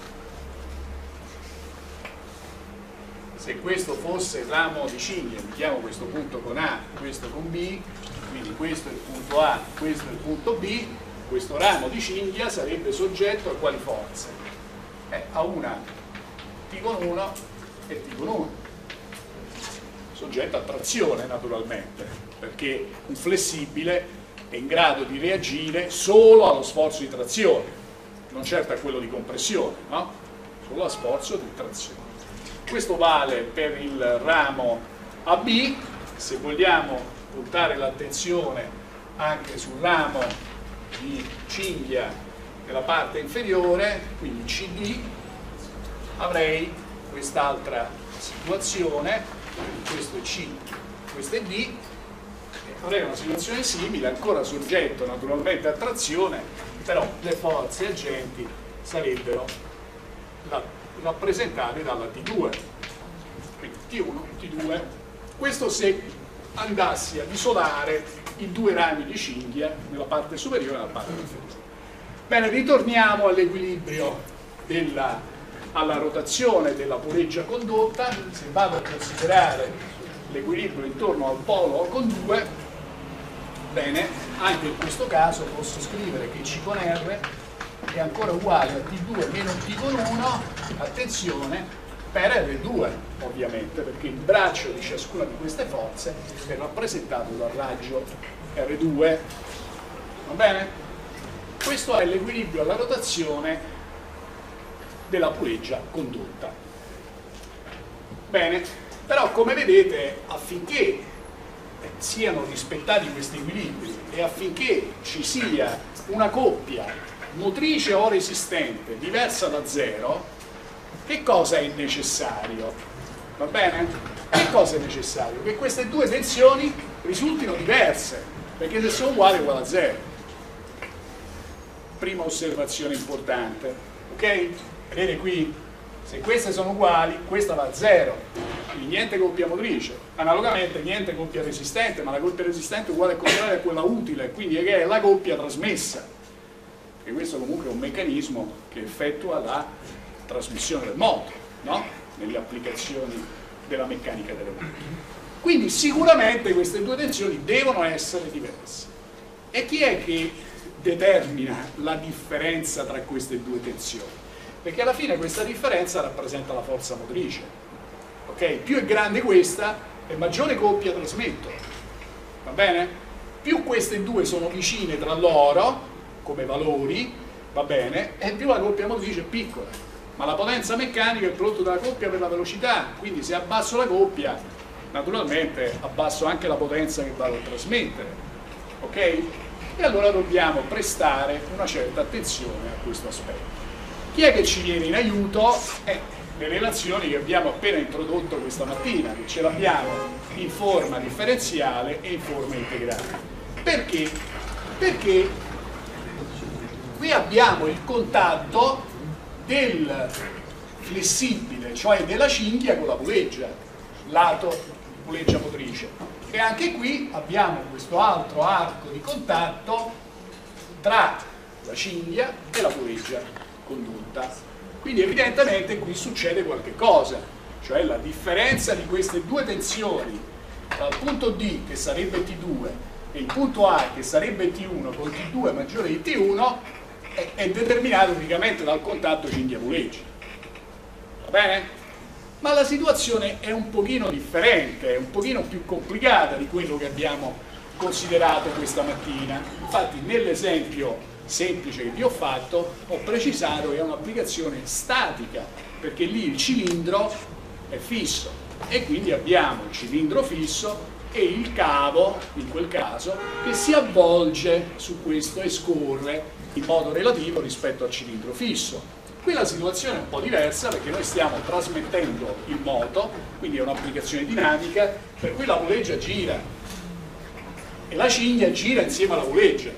Se questo fosse il ramo di cinghia, mettiamo questo punto con A, questo con B, quindi questo è il punto A, questo è il punto B, questo ramo di cinghia sarebbe soggetto a quali forze? Eh, a una T con uno e T con uno. Soggetto a trazione naturalmente, perché un flessibile è in grado di reagire solo allo sforzo di trazione, non certo a quello di compressione, no? Solo a sforzo di trazione. Questo vale per il ramo A B. Se vogliamo puntare l'attenzione anche sul ramo di cinghia nella parte inferiore, quindi C D, avrei quest'altra situazione, questo è C, questo è D, e avrei una situazione simile, ancora soggetto naturalmente a trazione, però le forze agenti sarebbero la rappresentate dalla T due, quindi T uno, T due. Questo se andassi ad isolare i due rami di cinghia nella parte superiore e nella parte inferiore. Bene, ritorniamo all'equilibrio della, alla rotazione della puleggia condotta. Se vado a considerare l'equilibrio intorno al polo con due, bene, anche in questo caso posso scrivere che C con R è ancora uguale a T due meno T con uno, attenzione, per R due ovviamente, perché il braccio di ciascuna di queste forze è rappresentato dal raggio R due. Va bene? Questo è l'equilibrio alla rotazione della puleggia condotta. Bene, però come vedete, affinché siano rispettati questi equilibri e affinché ci sia una coppia motrice o resistente diversa da zero, che cosa è necessario? Va bene? Che cosa è necessario? Che queste due tensioni risultino diverse, perché se sono uguali è uguale a zero. Prima osservazione importante, ok? Vedete qui? Se queste sono uguali, questa va a zero, quindi niente coppia motrice. Analogamente niente coppia resistente, ma la coppia resistente è uguale al contrario a quella utile, quindi è la coppia trasmessa. E questo comunque è un meccanismo che effettua la trasmissione del moto, no? Nelle applicazioni della meccanica delle moto. Quindi sicuramente queste due tensioni devono essere diverse. E chi è che determina la differenza tra queste due tensioni? Perché alla fine questa differenza rappresenta la forza motrice. Ok? Più è grande questa, e maggiore coppia trasmetto. Va bene? Più queste due sono vicine tra loro come valori, va bene, e più la coppia motrice è piccola, ma la potenza meccanica è il prodotto della coppia per la velocità, quindi se abbasso la coppia naturalmente abbasso anche la potenza che vado a trasmettere, ok? E allora dobbiamo prestare una certa attenzione a questo aspetto. Chi è che ci viene in aiuto? Eh, le relazioni che abbiamo appena introdotto questa mattina, che ce l'abbiamo in forma differenziale e in forma integrale. Perché? Perché qui abbiamo il contatto del flessibile, cioè della cinghia con la puleggia, lato puleggia motrice. E anche qui abbiamo questo altro arco di contatto tra la cinghia e la puleggia condotta. Quindi evidentemente qui succede qualche cosa, cioè la differenza di queste due tensioni tra il punto D, che sarebbe T due, e il punto A, che sarebbe T uno, con T due maggiore di T uno, è determinato unicamente dal contatto cinghia-puleggia. Va bene? Ma la situazione è un pochino differente, è un pochino più complicata di quello che abbiamo considerato questa mattina. Infatti nell'esempio semplice che vi ho fatto ho precisato che è un'applicazione statica, perché lì il cilindro è fisso e quindi abbiamo il cilindro fisso e il cavo, in quel caso, che si avvolge su questo e scorre in modo relativo rispetto al cilindro fisso. Qui la situazione è un po' diversa perché noi stiamo trasmettendo il moto, quindi è un'applicazione dinamica, per cui la puleggia gira e la cinghia gira insieme alla puleggia.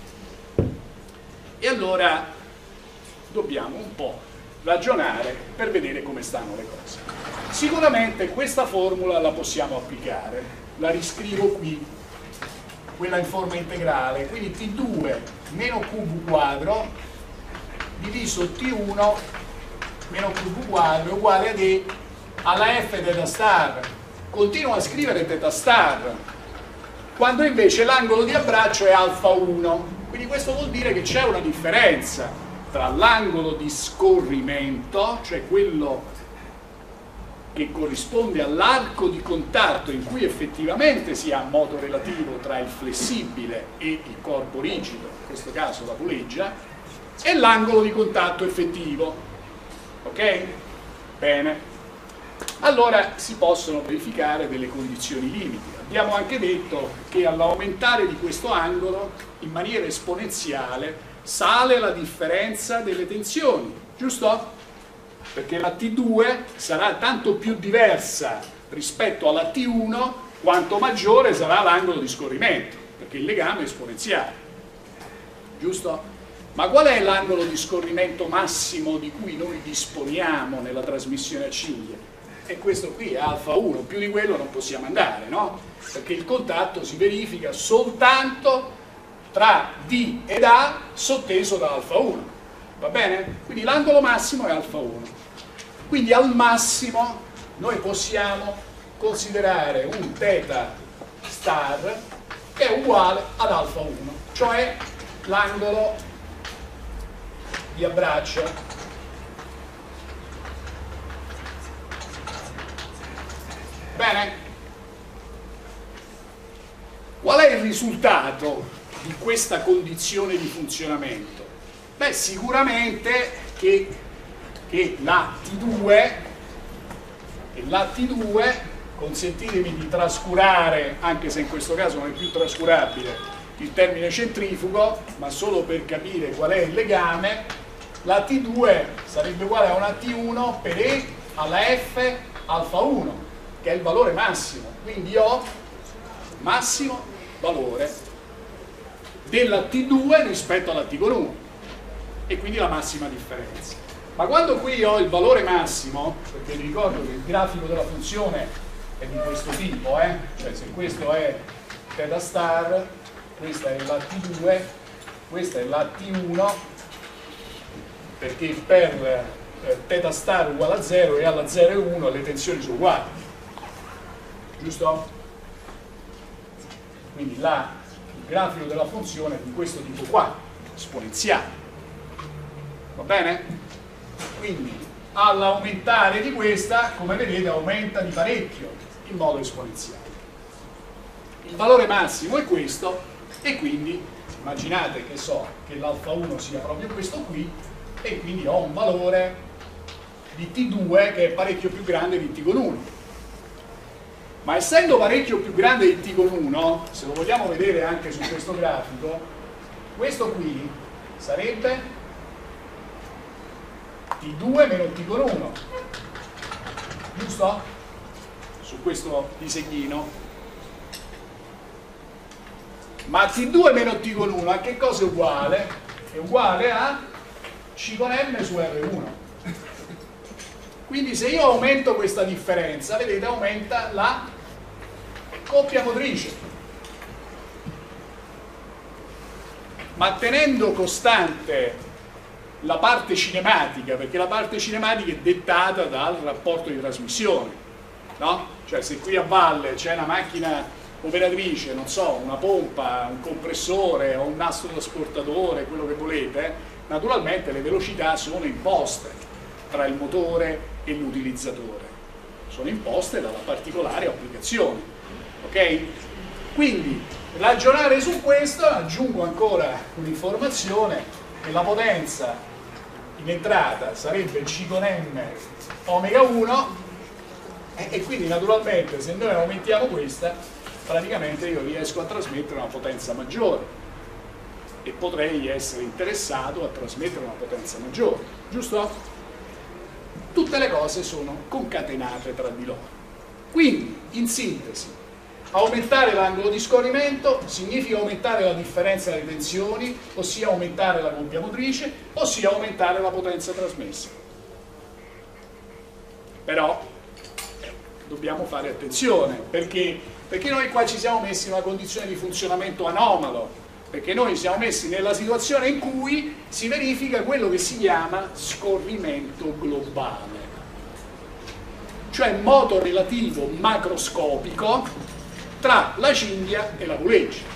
E allora dobbiamo un po' ragionare per vedere come stanno le cose. Sicuramente questa formula la possiamo applicare, la riscrivo qui. quella in forma integrale, quindi T due meno Q V quadro diviso T uno meno Q V quadro uguale ad E alla F θ star. Continuo a scrivere θ star, quando invece l'angolo di abbraccio è alfa uno. Quindi questo vuol dire che c'è una differenza tra l'angolo di scorrimento, cioè quello che corrisponde all'arco di contatto in cui effettivamente si ha moto relativo tra il flessibile e il corpo rigido, in questo caso la puleggia, e l'angolo di contatto effettivo. Ok? Bene. Allora si possono verificare delle condizioni limiti. Abbiamo anche detto che all'aumentare di questo angolo, in maniera esponenziale, sale la differenza delle tensioni, giusto? Perché la T due sarà tanto più diversa rispetto alla T uno quanto maggiore sarà l'angolo di scorrimento, perché il legame è esponenziale, giusto? Ma qual è l'angolo di scorrimento massimo di cui noi disponiamo nella trasmissione a cinghia? E questo qui è alfa uno, più di quello non possiamo andare, no? Perché il contatto si verifica soltanto tra D ed A sotteso da alfa uno, va bene? Quindi l'angolo massimo è alfa uno. Quindi al massimo noi possiamo considerare un θ star che è uguale ad alfa uno, cioè l'angolo di abbraccio. Bene? Qual è il risultato di questa condizione di funzionamento? Beh, sicuramente che, che la T due, che la T due, consentitemi di trascurare, anche se in questo caso non è più trascurabile, il termine centrifugo, ma solo per capire qual è il legame, la T due sarebbe uguale a una T uno per E alla F alfa uno, che è il valore massimo. Quindi ho massimo valore della T due rispetto alla T con uno, e quindi la massima differenza. Ma quando qui ho il valore massimo, perché vi ricordo che il grafico della funzione è di questo tipo, eh? Cioè se questo è θ star, questa è la T due, questa è la T uno, perché per eh, θ star uguale a zero e alla zero e uno le tensioni sono uguali, giusto? Quindi la, il grafico della funzione è di questo tipo qua, esponenziale, va bene? Quindi all'aumentare di questa, come vedete, aumenta di parecchio in modo esponenziale. Il valore massimo è questo, e quindi immaginate che so che l'alfa uno sia proprio questo qui, e quindi ho un valore di T due che è parecchio più grande di T con uno. Ma essendo parecchio più grande di T con uno, se lo vogliamo vedere anche su questo grafico, questo qui sarebbe T due meno T con uno, giusto? Su questo disegnino. Ma T due meno T con uno a che cosa è uguale? È uguale a C con M su R uno. Quindi se io aumento questa differenza, vedete, aumenta la coppia motrice. Ma tenendo costante la parte cinematica, perché la parte cinematica è dettata dal rapporto di trasmissione, no? Cioè se qui a valle c'è una macchina operatrice, non so, una pompa, un compressore o un nastro trasportatore, quello che volete, naturalmente le velocità sono imposte tra il motore e l'utilizzatore, sono imposte dalla particolare applicazione, ok? Quindi ragionare su questo, aggiungo ancora un'informazione, che la potenza in entrata sarebbe C con M omega uno, e, e quindi naturalmente se noi aumentiamo questa, praticamente io riesco a trasmettere una potenza maggiore e potrei essere interessato a trasmettere una potenza maggiore, giusto? Tutte le cose sono concatenate tra di loro. Quindi, in sintesi, aumentare l'angolo di scorrimento significa aumentare la differenza delle tensioni, ossia aumentare la coppia motrice, ossia aumentare la potenza trasmessa. Però dobbiamo dobbiamo fare attenzione, perché, perché noi qua ci siamo messi in una condizione di funzionamento anomalo, perché noi ci siamo messi nella situazione in cui si verifica quello che si chiama scorrimento globale, cioè moto relativo macroscopico tra la cinghia e la puleggia.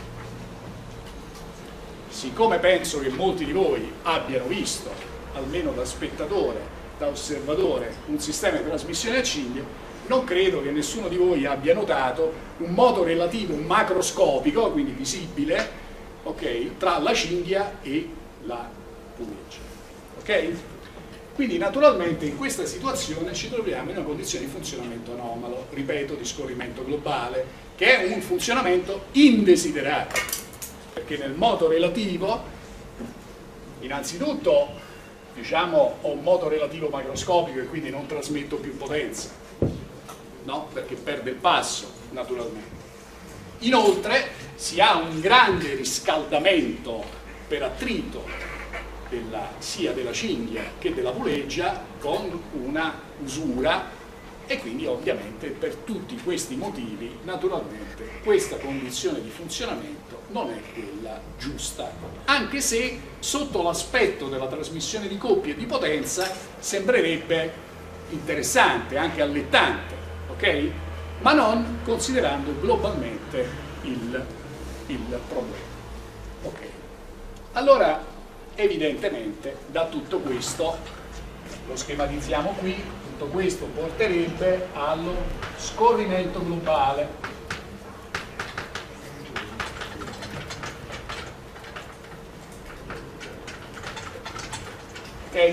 Siccome penso che molti di voi abbiano visto, almeno da spettatore, da osservatore, un sistema di trasmissione a cinghia, non credo che nessuno di voi abbia notato un moto relativo macroscopico, quindi visibile, okay, tra la cinghia e la puleggia. Okay? Quindi naturalmente in questa situazione ci troviamo in una condizione di funzionamento anomalo, ripeto, di scorrimento globale, che è un funzionamento indesiderato, perché nel moto relativo innanzitutto diciamo ho un moto relativo macroscopico e quindi non trasmetto più potenza, no? Perché perde il passo naturalmente. Inoltre si ha un grande riscaldamento per attrito della, sia della cinghia che della puleggia con una usura, e quindi ovviamente per tutti questi motivi naturalmente questa condizione di funzionamento non è quella giusta, anche se sotto l'aspetto della trasmissione di coppia e di potenza sembrerebbe interessante, anche allettante, ok? Ma non considerando globalmente il, il problema. Ok. Allora, evidentemente, da tutto questo, lo schematizziamo qui, tutto questo porterebbe allo scorrimento globale. Ok?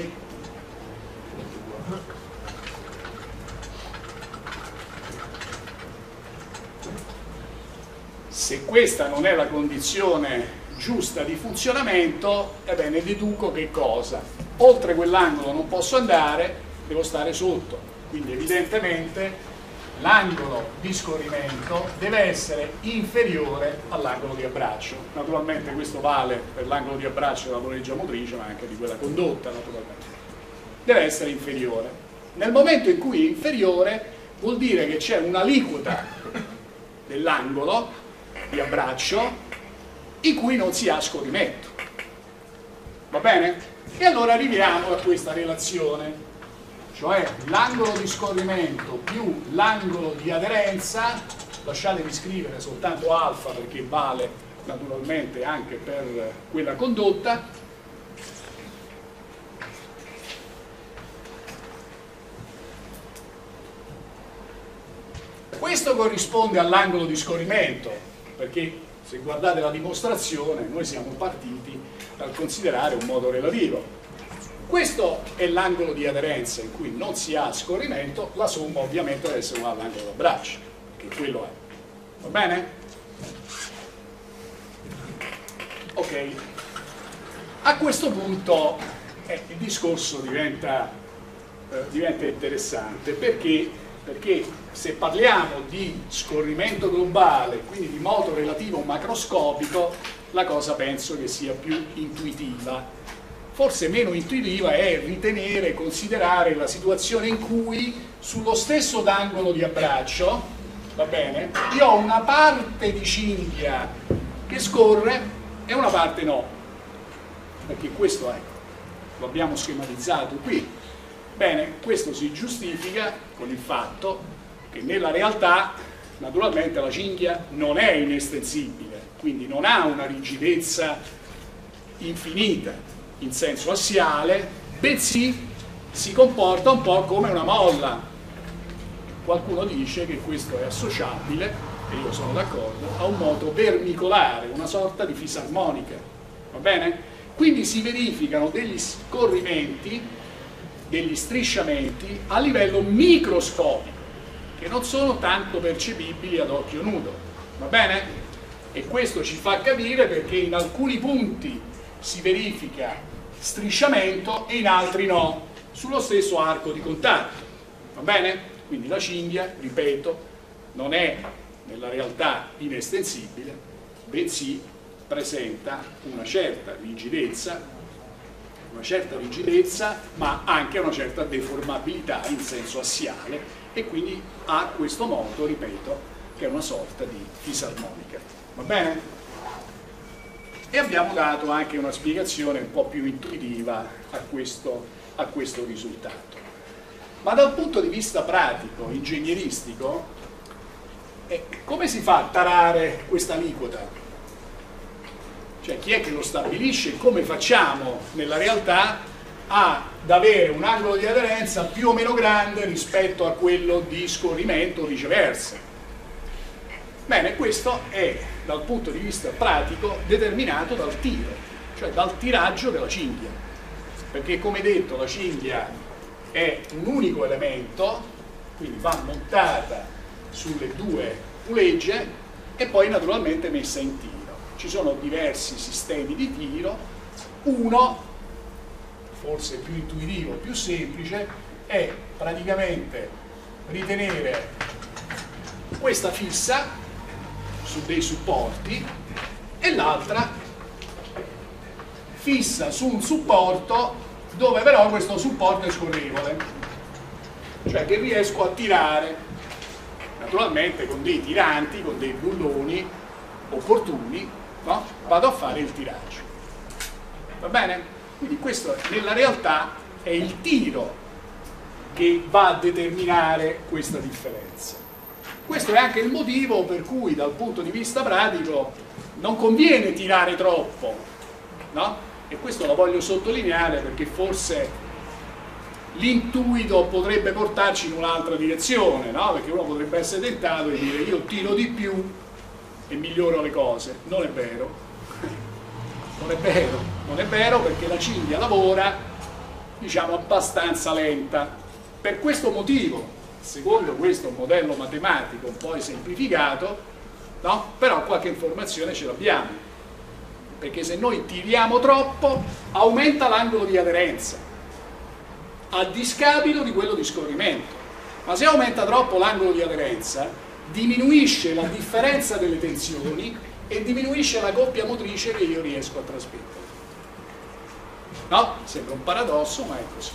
Se questa non è la condizione giusta di funzionamento, ebbene deduco che cosa? Oltre quell'angolo non posso andare, devo stare sotto, quindi evidentemente l'angolo di scorrimento deve essere inferiore all'angolo di abbraccio. Naturalmente questo vale per l'angolo di abbraccio della puleggia motrice, ma anche di quella condotta, naturalmente. Deve essere inferiore. Nel momento in cui è inferiore vuol dire che c'è un'aliquota dell'angolo di abbraccio in cui non si ha scorrimento. Va bene? E allora arriviamo a questa relazione, cioè l'angolo di scorrimento più l'angolo di aderenza, lasciatemi scrivere soltanto alfa perché vale naturalmente anche per quella condotta, questo corrisponde all'angolo di scorrimento, perché se guardate la dimostrazione noi siamo partiti dal considerare un modo relativo. Questo è l'angolo di aderenza in cui non si ha scorrimento, la somma ovviamente deve essere uguale all'angolo d'abbraccio, che quello è. Va bene? Ok. A questo punto eh, il discorso diventa, eh, diventa interessante, perché, perché se parliamo di scorrimento globale, quindi di moto relativo macroscopico, la cosa penso che sia più intuitiva. Forse meno intuitiva è ritenere, considerare la situazione in cui sullo stesso d'angolo di abbraccio, va bene, io ho una parte di cinghia che scorre e una parte no, perché questo è, lo abbiamo schematizzato qui. Bene, questo si giustifica con il fatto che nella realtà naturalmente la cinghia non è inestensibile, quindi non ha una rigidezza infinita in senso assiale, bensì si comporta un po' come una molla. Qualcuno dice che questo è associabile, e io sono d'accordo, a un moto vermicolare, una sorta di fisarmonica, va bene? Quindi si verificano degli scorrimenti, degli strisciamenti a livello microscopico, che non sono tanto percepibili ad occhio nudo, va bene? E questo ci fa capire perché in alcuni punti si verifica strisciamento e in altri no, sullo stesso arco di contatto, va bene? Quindi la cinghia, ripeto, non è nella realtà inestensibile, bensì presenta una certa rigidezza, una certa rigidezza, ma anche una certa deformabilità in senso assiale, e quindi ha questo moto, ripeto, che è una sorta di fisarmonica. Va bene? E abbiamo dato anche una spiegazione un po' più intuitiva a questo, a questo risultato. Ma dal punto di vista pratico, ingegneristico, eh, come si fa a tarare questa aliquota? Cioè, chi è che lo stabilisce e come facciamo nella realtà ad avere un angolo di aderenza più o meno grande rispetto a quello di scorrimento o viceversa? Bene, questo è dal punto di vista pratico determinato dal tiro, cioè dal tiraggio della cinghia, perché come detto la cinghia è un unico elemento, quindi va montata sulle due pulegge e poi naturalmente messa in tiro. Ci sono diversi sistemi di tiro, uno, forse più intuitivo, più semplice, è praticamente ritenere questa fissa su dei supporti e l'altra fissa su un supporto dove però questo supporto è scorrevole, cioè che riesco a tirare, naturalmente con dei tiranti, con dei bulloni opportuni, no? Vado a fare il tiraggio. Va bene? Quindi questo nella realtà è il tiro che va a determinare questa differenza. Questo è anche il motivo per cui dal punto di vista pratico non conviene tirare troppo, no? E questo lo voglio sottolineare perché forse l'intuito potrebbe portarci in un'altra direzione, no? Perché uno potrebbe essere tentato di dire io tiro di più e miglioro le cose. Non è vero, non è vero, non è vero perché la cinghia lavora, diciamo, abbastanza lenta. Per questo motivo, secondo questo modello matematico un po' semplificato, no? Però qualche informazione ce l'abbiamo, perché se noi tiriamo troppo aumenta l'angolo di aderenza a discapito di quello di scorrimento, ma se aumenta troppo l'angolo di aderenza diminuisce la differenza delle tensioni e diminuisce la coppia motrice che io riesco a trasmettere. No? Sembra un paradosso, ma è così.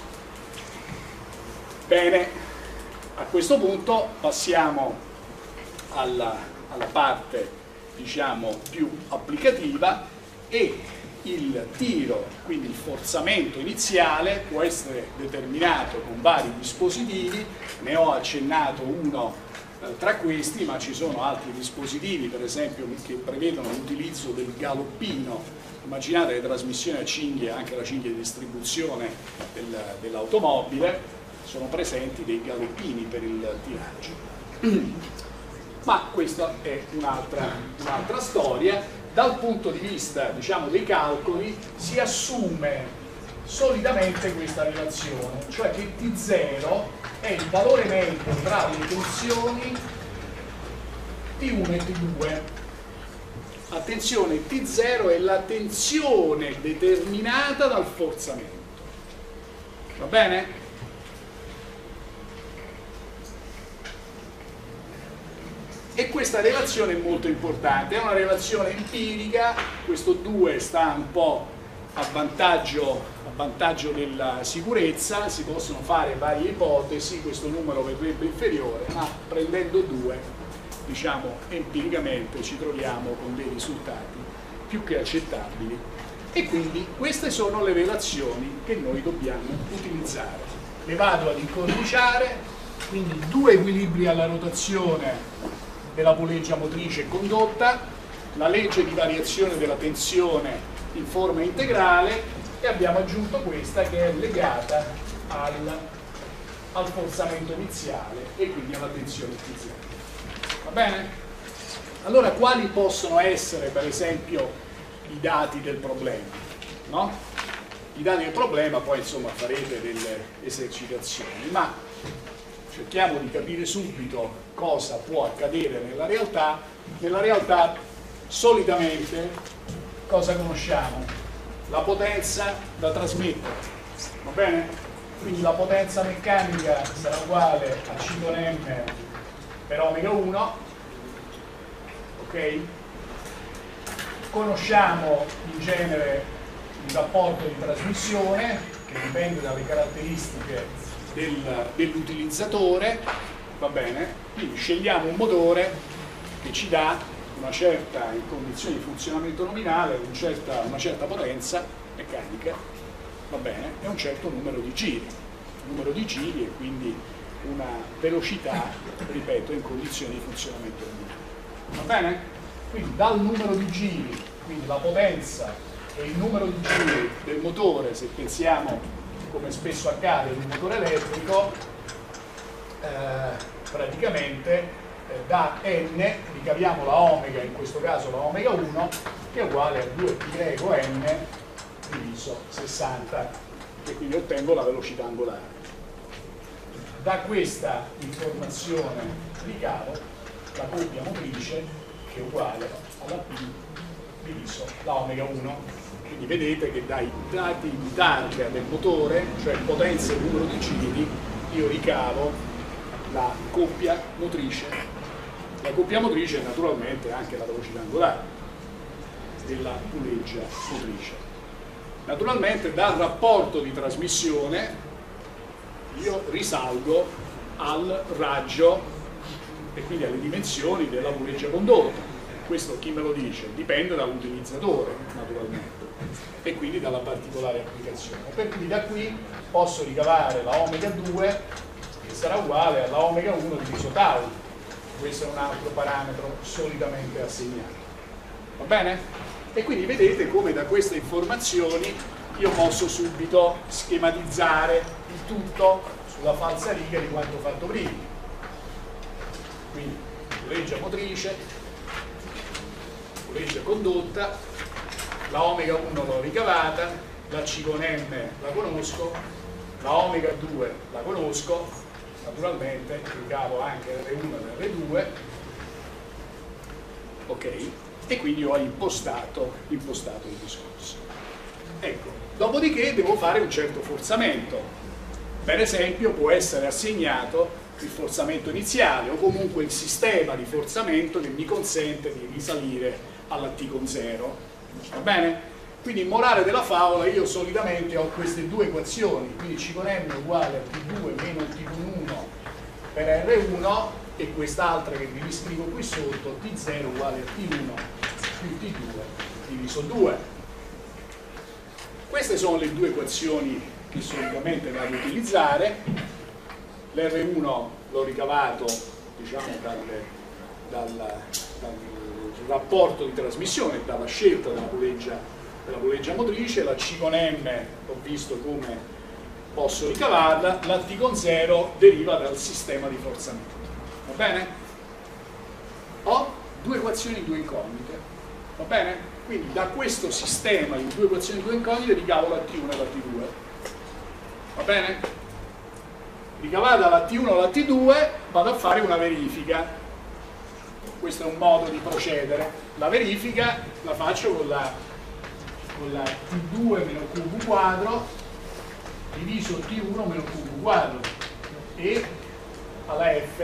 Bene, a questo punto passiamo alla, alla parte, diciamo, più applicativa, e il tiro, quindi il forzamento iniziale, può essere determinato con vari dispositivi. Ne ho accennato uno tra questi, ma ci sono altri dispositivi, per esempio, che prevedono l'utilizzo del galoppino. Immaginate le trasmissioni a cinghia, anche la cinghia di distribuzione del, dell'automobile, sono presenti dei galoppini per il tiraggio. Ma questa è un'altra un'altra storia. Dal punto di vista, diciamo, dei calcoli si assume solidamente questa relazione, cioè che T zero è il valore medio tra le tensioni T uno e T due. Attenzione, T zero è la tensione determinata dal forzamento. Va bene? E questa relazione è molto importante, è una relazione empirica, questo due sta un po' a vantaggio, a vantaggio della sicurezza, si possono fare varie ipotesi, questo numero verrebbe inferiore, ma prendendo due, diciamo, empiricamente ci troviamo con dei risultati più che accettabili. E quindi queste sono le relazioni che noi dobbiamo utilizzare. Le vado ad incorniciare, quindi due equilibri alla rotazione della puleggia motrice condotta, la legge di variazione della tensione in forma integrale, e abbiamo aggiunto questa che è legata al, al forzamento iniziale e quindi alla tensione T zero. Va bene? Allora, quali possono essere per esempio i dati del problema? No? I dati del problema, poi insomma farete delle esercitazioni, ma cerchiamo di capire subito cosa può accadere nella realtà. Nella realtà solitamente cosa conosciamo? La potenza da trasmettere, va bene? Quindi la potenza meccanica sarà uguale a C con M per omega uno, ok? Conosciamo in genere il rapporto di trasmissione che dipende dalle caratteristiche del, dell'utilizzatore, va bene? Quindi scegliamo un motore che ci dà una certa, in condizioni di funzionamento nominale, un certa, una certa potenza meccanica, va bene? E un certo numero di giri, numero di giri e quindi una velocità, ripeto, in condizioni di funzionamento nominale. Va bene? Quindi dal numero di giri, quindi la potenza e il numero di giri del motore, se pensiamo come spesso accade in un motore elettrico, eh, praticamente eh, da n ricaviamo la omega, in questo caso la omega uno, che è uguale a due pi greco n diviso sessanta, e quindi ottengo la velocità angolare. Da questa informazione ricavo la coppia motrice, che è uguale alla P diviso la omega uno. Quindi vedete che dai dati di targa del motore, cioè potenza e numero di giri, io ricavo la coppia motrice. La coppia motrice è naturalmente anche la velocità angolare della puleggia motrice. Naturalmente dal rapporto di trasmissione io risalgo al raggio e quindi alle dimensioni della puleggia condotta. Questo chi me lo dice? Dipende dall'utilizzatore, naturalmente, e quindi dalla particolare applicazione. Per cui da qui posso ricavare la omega due, che sarà uguale alla omega uno diviso tau. Questo è un altro parametro solitamente assegnato. Va bene? E quindi vedete come da queste informazioni io posso subito schematizzare il tutto sulla falsariga di quanto fatto prima. Quindi puleggia motrice, puleggia condotta, la omega uno l'ho ricavata, la C con M la conosco, la omega due la conosco, naturalmente ricavo anche R uno e R due, ok? E quindi ho impostato, impostato il discorso. Ecco, dopodiché devo fare un certo forzamento. Per esempio può essere assegnato il forzamento iniziale o comunque il sistema di forzamento che mi consente di risalire alla T con zero. Va bene? Quindi in morale della favola io solitamente ho queste due equazioni, quindi C con M è uguale a T due meno T con uno per R uno e quest'altra che vi riscrivo qui sotto, T zero uguale a T uno più T due diviso due. Queste sono le due equazioni che solitamente vado a utilizzare. L'R uno l'ho ricavato, diciamo, dal, dal, dal rapporto di trasmissione, dalla scelta della puleggia, della puleggia motrice. La C con M ho visto come posso ricavarla, la T con zero deriva dal sistema di forzamento. Va bene? Ho due equazioni, due incognite. Va bene? Quindi da questo sistema di due equazioni, due incognite ricavo la T uno e la T due. Va bene? Ricavata la T uno e la T due vado a fare una verifica. Questo è un modo di procedere. La verifica la faccio con la, con la T due meno Q V quadro diviso T uno meno Q V quadro e alla F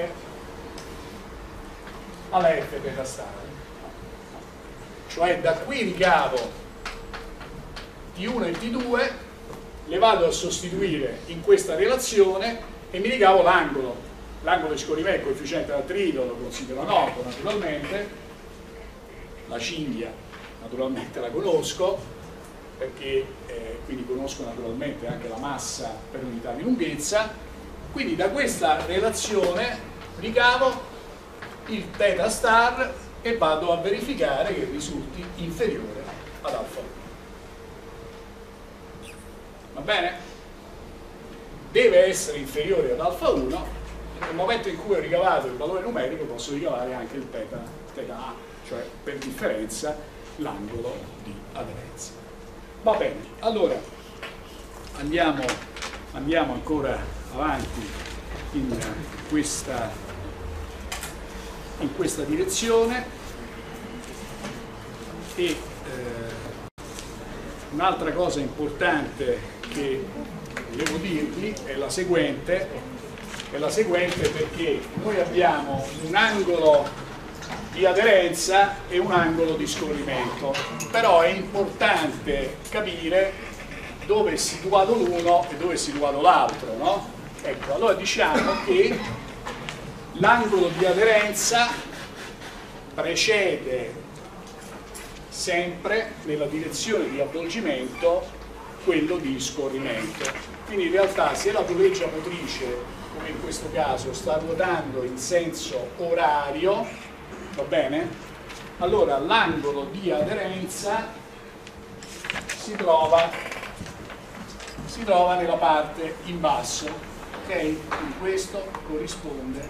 alla F per stare. Cioè da qui ricavo T uno e T due, le vado a sostituire in questa relazione e mi ricavo l'angolo. L'angolo di scorrimento, il coefficiente d'attrito lo considero noto naturalmente, la cinghia naturalmente la conosco, perché eh, quindi conosco naturalmente anche la massa per unità di lunghezza. Quindi da questa relazione ricavo il θ star e vado a verificare che risulti inferiore ad alfa uno. Va bene? Deve essere inferiore ad alfa uno. Nel momento in cui ho ricavato il valore numerico posso ricavare anche il θ, θ, cioè per differenza l'angolo di aderenza. Va bene, allora andiamo, andiamo ancora avanti in questa, in questa direzione e eh, un'altra cosa importante che devo dirvi è la seguente, è la seguente perché noi abbiamo un angolo di aderenza e un angolo di scorrimento, però è importante capire dove è situato l'uno e dove è situato l'altro, no? Ecco, allora diciamo che l'angolo di aderenza precede sempre nella direzione di avvolgimento quello di scorrimento. Quindi in realtà se la puleggia motrice, come in questo caso, sta ruotando in senso orario, va bene? Allora l'angolo di aderenza si trova, si trova nella parte in basso, ok? Quindi questo corrisponde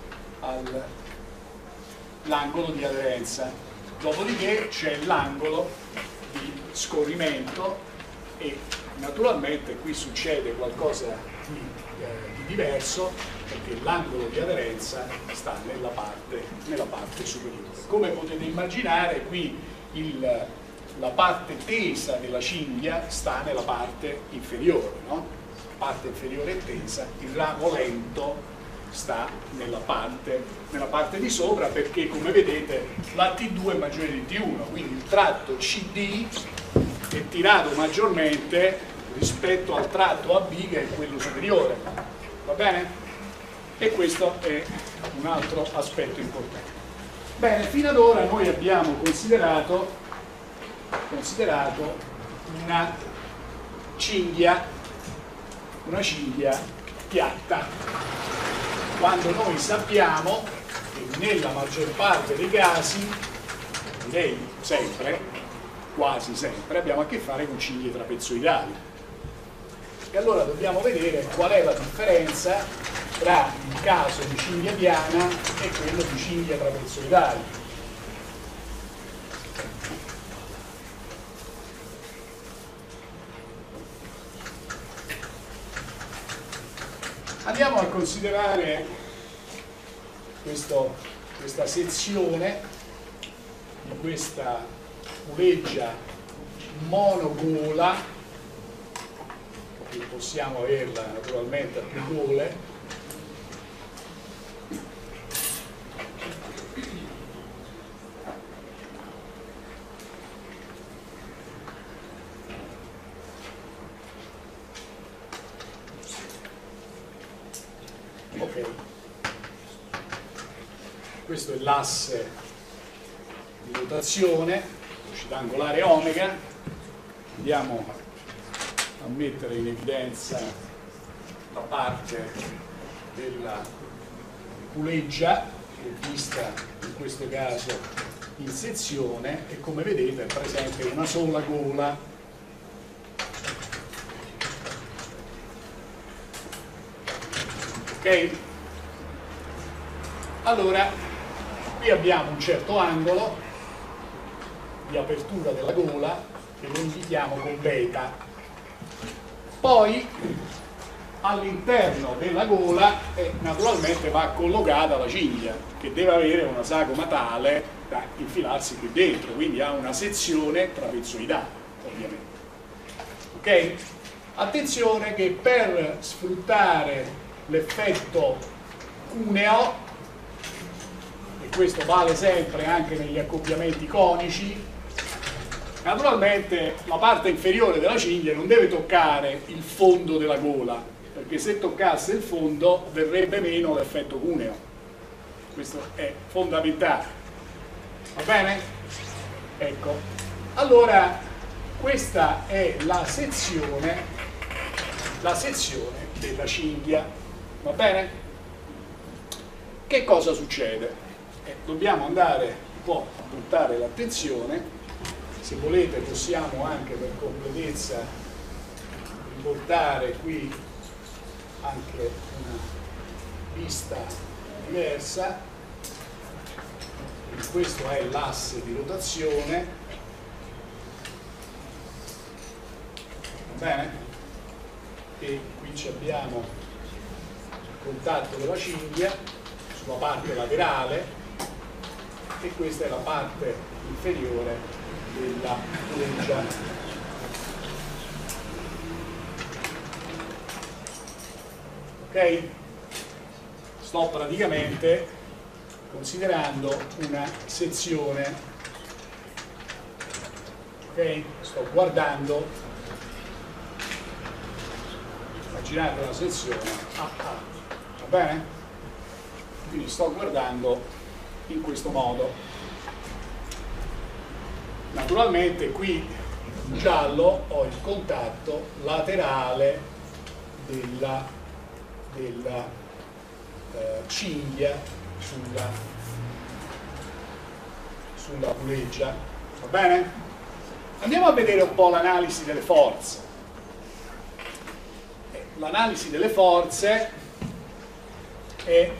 all'angolo di aderenza. Dopodiché c'è l'angolo di scorrimento e naturalmente qui succede qualcosa di, eh, di diverso, perché l'angolo di aderenza sta nella parte, nella parte superiore. Come potete immaginare, qui il, la parte tesa della cinghia sta nella parte inferiore, no? La parte inferiore è tesa, il ramo lento sta nella parte, nella parte di sopra, perché come vedete la T due è maggiore di T uno, quindi il tratto C D è tirato maggiormente rispetto al tratto A B, che è quello superiore, va bene? E questo è un altro aspetto importante. Bene, fino ad ora noi abbiamo considerato, considerato una cinghia, una cinghia piatta, quando noi sappiamo che nella maggior parte dei casi, direi sempre, quasi sempre, abbiamo a che fare con cinghie trapezoidali. E allora dobbiamo vedere qual è la differenza tra il caso di cinghia piana e quello di cinghia trapezoidali. Andiamo a considerare questo, questa sezione di questa puleggia monogola, che possiamo averla naturalmente a più gole. Ok, questo è l'asse di rotazione, velocità angolare omega. Andiamo a mettere in evidenza la parte della puleggia, che è vista in questo caso in sezione, e come vedete è presente una sola gola. Ok? Allora, qui abbiamo un certo angolo di apertura della gola che lo indichiamo con beta. Poi all'interno della gola eh, naturalmente va collocata la cinghia, che deve avere una sagoma tale da infilarsi qui dentro, quindi ha una sezione trapezoidale, ovviamente. Ok? Attenzione che per sfruttare l'effetto cuneo, e questo vale sempre anche negli accoppiamenti conici, naturalmente la parte inferiore della cinghia non deve toccare il fondo della gola, perché se toccasse il fondo verrebbe meno l'effetto cuneo. Questo è fondamentale, va bene? Ecco, allora questa è la sezione, la sezione della cinghia. Va bene? Che cosa succede? Eh, dobbiamo andare un po' a puntare l'attenzione. Se volete possiamo anche per completezza riportare qui anche una vista diversa. Quindi questo è l'asse di rotazione. Va bene? E qui ci abbiamo contatto della cinghia sulla parte laterale, e questa è la parte inferiore della puleggia. Ok? Sto praticamente considerando una sezione, ok? Sto guardando, immaginate una sezione A A. Va bene? quindi sto guardando in questo modo. Naturalmente qui in giallo ho il contatto laterale della, della eh, cinghia sulla, sulla puleggia, va bene? Andiamo a vedere un po' l'analisi delle forze. L'analisi delle forze è,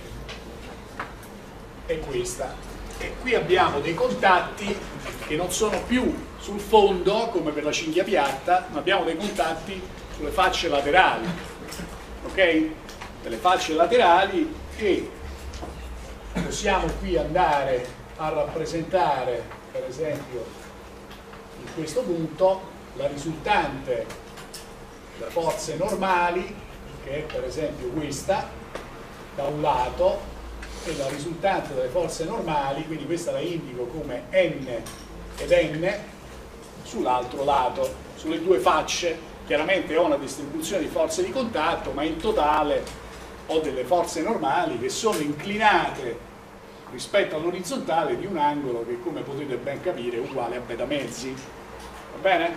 è questa, e qui abbiamo dei contatti che non sono più sul fondo come per la cinghia piatta, ma abbiamo dei contatti sulle facce laterali, ok? Delle facce laterali, e possiamo qui andare a rappresentare, per esempio in questo punto, la risultante delle forze normali, che è per esempio questa da un lato, e la risultante delle forze normali, quindi questa la indico come N ed N, sull'altro lato, sulle due facce. Chiaramente ho una distribuzione di forze di contatto, ma in totale ho delle forze normali che sono inclinate rispetto all'orizzontale di un angolo che, come potete ben capire, è uguale a beta mezzi. Va bene?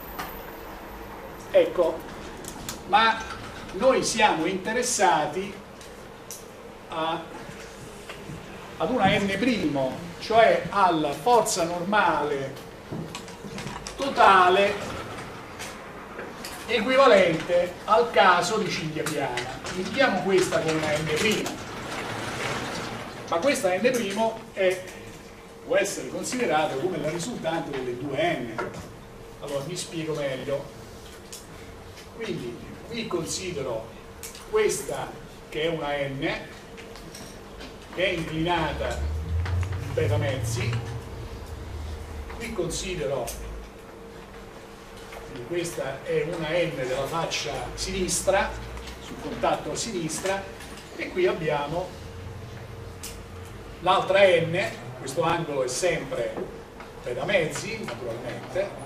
Ecco, ma noi siamo interessati a, ad una N', cioè alla forza normale totale equivalente al caso di cinghia piana. Indichiamo questa come una N', ma questa N' è, può essere considerata come la risultante delle due N. Allora mi spiego meglio. Quindi qui considero questa che è una N, che è inclinata in beta mezzi. Qui considero, quindi questa è una N della faccia sinistra, sul contatto a sinistra, e qui abbiamo l'altra N, questo angolo è sempre beta mezzi, naturalmente,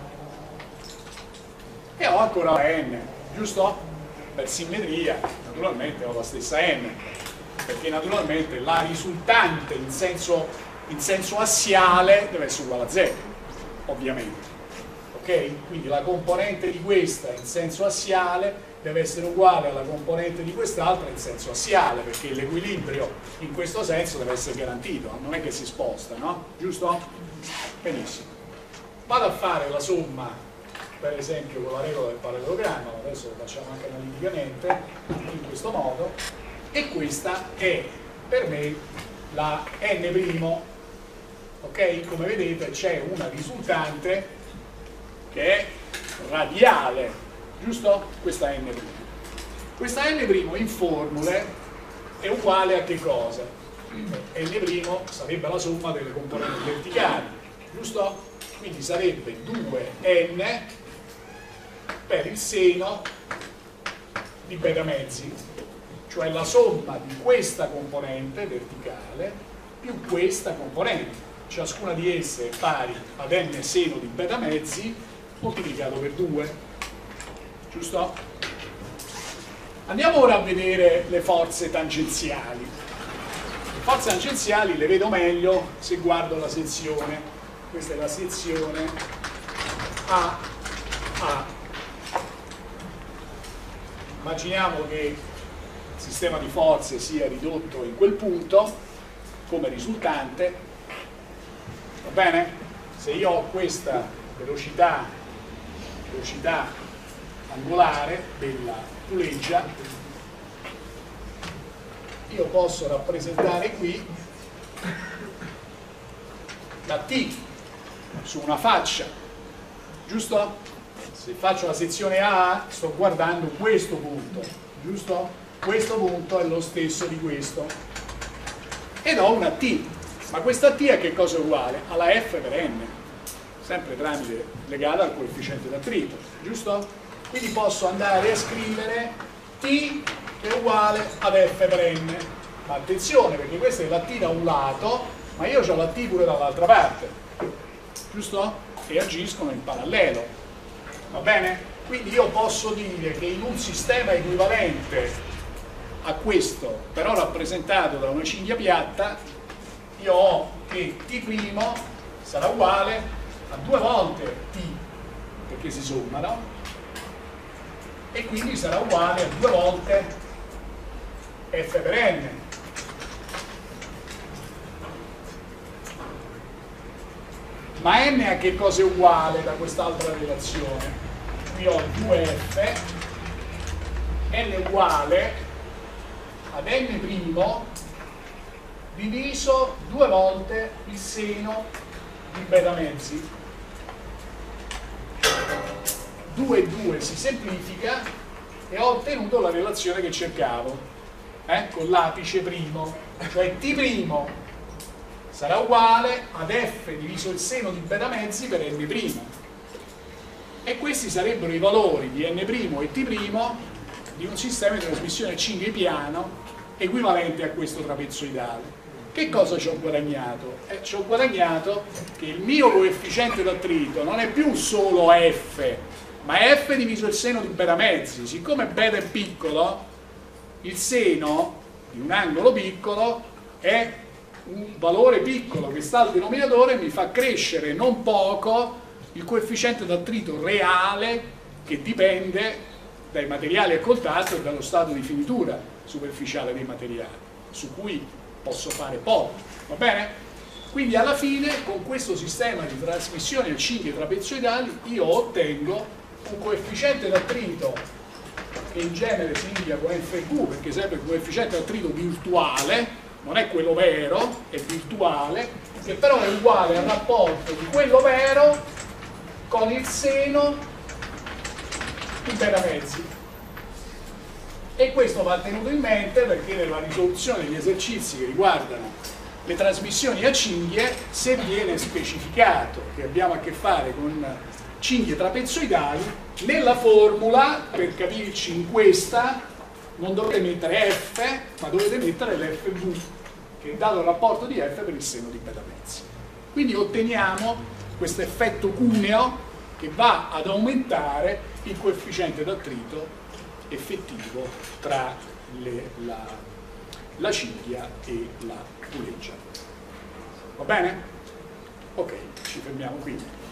e ho ancora la N, giusto? Per simmetria, naturalmente ho la stessa N, perché naturalmente la risultante in senso, in senso assiale deve essere uguale a zero, ovviamente. Ok? Quindi la componente di questa in senso assiale deve essere uguale alla componente di quest'altra in senso assiale, perché l'equilibrio in questo senso deve essere garantito, non è che si sposta, no? Giusto? Benissimo. Vado a fare la somma, per esempio con la regola del parallelogramma, adesso lo facciamo anche analiticamente, in questo modo, e questa è per me la N', ok? Come vedete c'è una risultante che è radiale, giusto? Questa N'. Questa N' in formule è uguale a che cosa? N' sarebbe la somma delle componenti verticali, giusto? Quindi sarebbe due N per il seno di beta mezzi, cioè la somma di questa componente verticale più questa componente. Ciascuna di esse è pari ad N seno di beta mezzi moltiplicato per due, giusto? Andiamo ora a vedere le forze tangenziali. Le forze tangenziali le vedo meglio se guardo la sezione. Questa è la sezione A A. Immaginiamo che il sistema di forze sia ridotto in quel punto come risultante, va bene? Se io ho questa velocità, velocità angolare della puleggia, io posso rappresentare qui la T su una faccia, giusto? Se faccio la sezione A sto guardando questo punto, giusto? Questo punto è lo stesso di questo, ed ho una T, ma questa T a che cosa è uguale? Alla F per N, sempre tramite legata al coefficiente d'attrito, giusto? Quindi posso andare a scrivere T che è uguale ad F per N, ma attenzione, perché questa è la T da un lato, ma io ho la T pure dall'altra parte, giusto? E agiscono in parallelo. Va bene? Quindi io posso dire che in un sistema equivalente a questo, però rappresentato da una cinghia piatta, io ho che T' sarà uguale a due volte T, perché si sommano, e quindi sarà uguale a due volte F per N. Ma N a che cosa è uguale da quest'altra relazione? Qui ho due F, N è uguale ad N' diviso due volte il seno di beta mezzi. due e due si semplifica e ho ottenuto la relazione che cercavo, eh? Con l'apice primo, cioè T' sarà uguale ad F diviso il seno di beta mezzi per N'. E questi sarebbero i valori di N' e T' di un sistema di trasmissione a cinghia piano equivalente a questo trapezoidale. Che cosa ci ho guadagnato? Eh, ci ho guadagnato che il mio coefficiente d'attrito non è più solo F, ma è F diviso il seno di beta mezzi. Siccome beta è piccolo, il seno di un angolo piccolo è un valore piccolo che sta al denominatore e mi fa crescere non poco il coefficiente d'attrito reale, che dipende dai materiali a contatto e dallo stato di finitura superficiale dei materiali, su cui posso fare poco, va bene? Quindi alla fine, con questo sistema di trasmissione a cinghie trapezoidali, io ottengo un coefficiente d'attrito che in genere si indica con F Q, perché sempre il coefficiente d'attrito virtuale, non è quello vero, è virtuale, che però è uguale al rapporto di quello vero con il seno di beta mezzi. E questo va tenuto in mente perché nella risoluzione degli esercizi che riguardano le trasmissioni a cinghie, se viene specificato che abbiamo a che fare con cinghie trapezoidali, nella formula, per capirci in questa, non dovrete mettere F, ma dovete mettere l'F V, che è dato il rapporto di F per il seno di beta mezzi. Quindi otteniamo questo effetto cuneo che va ad aumentare il coefficiente d'attrito effettivo tra le, la, la cinghia e la puleggia. Va bene? Ok, ci fermiamo qui.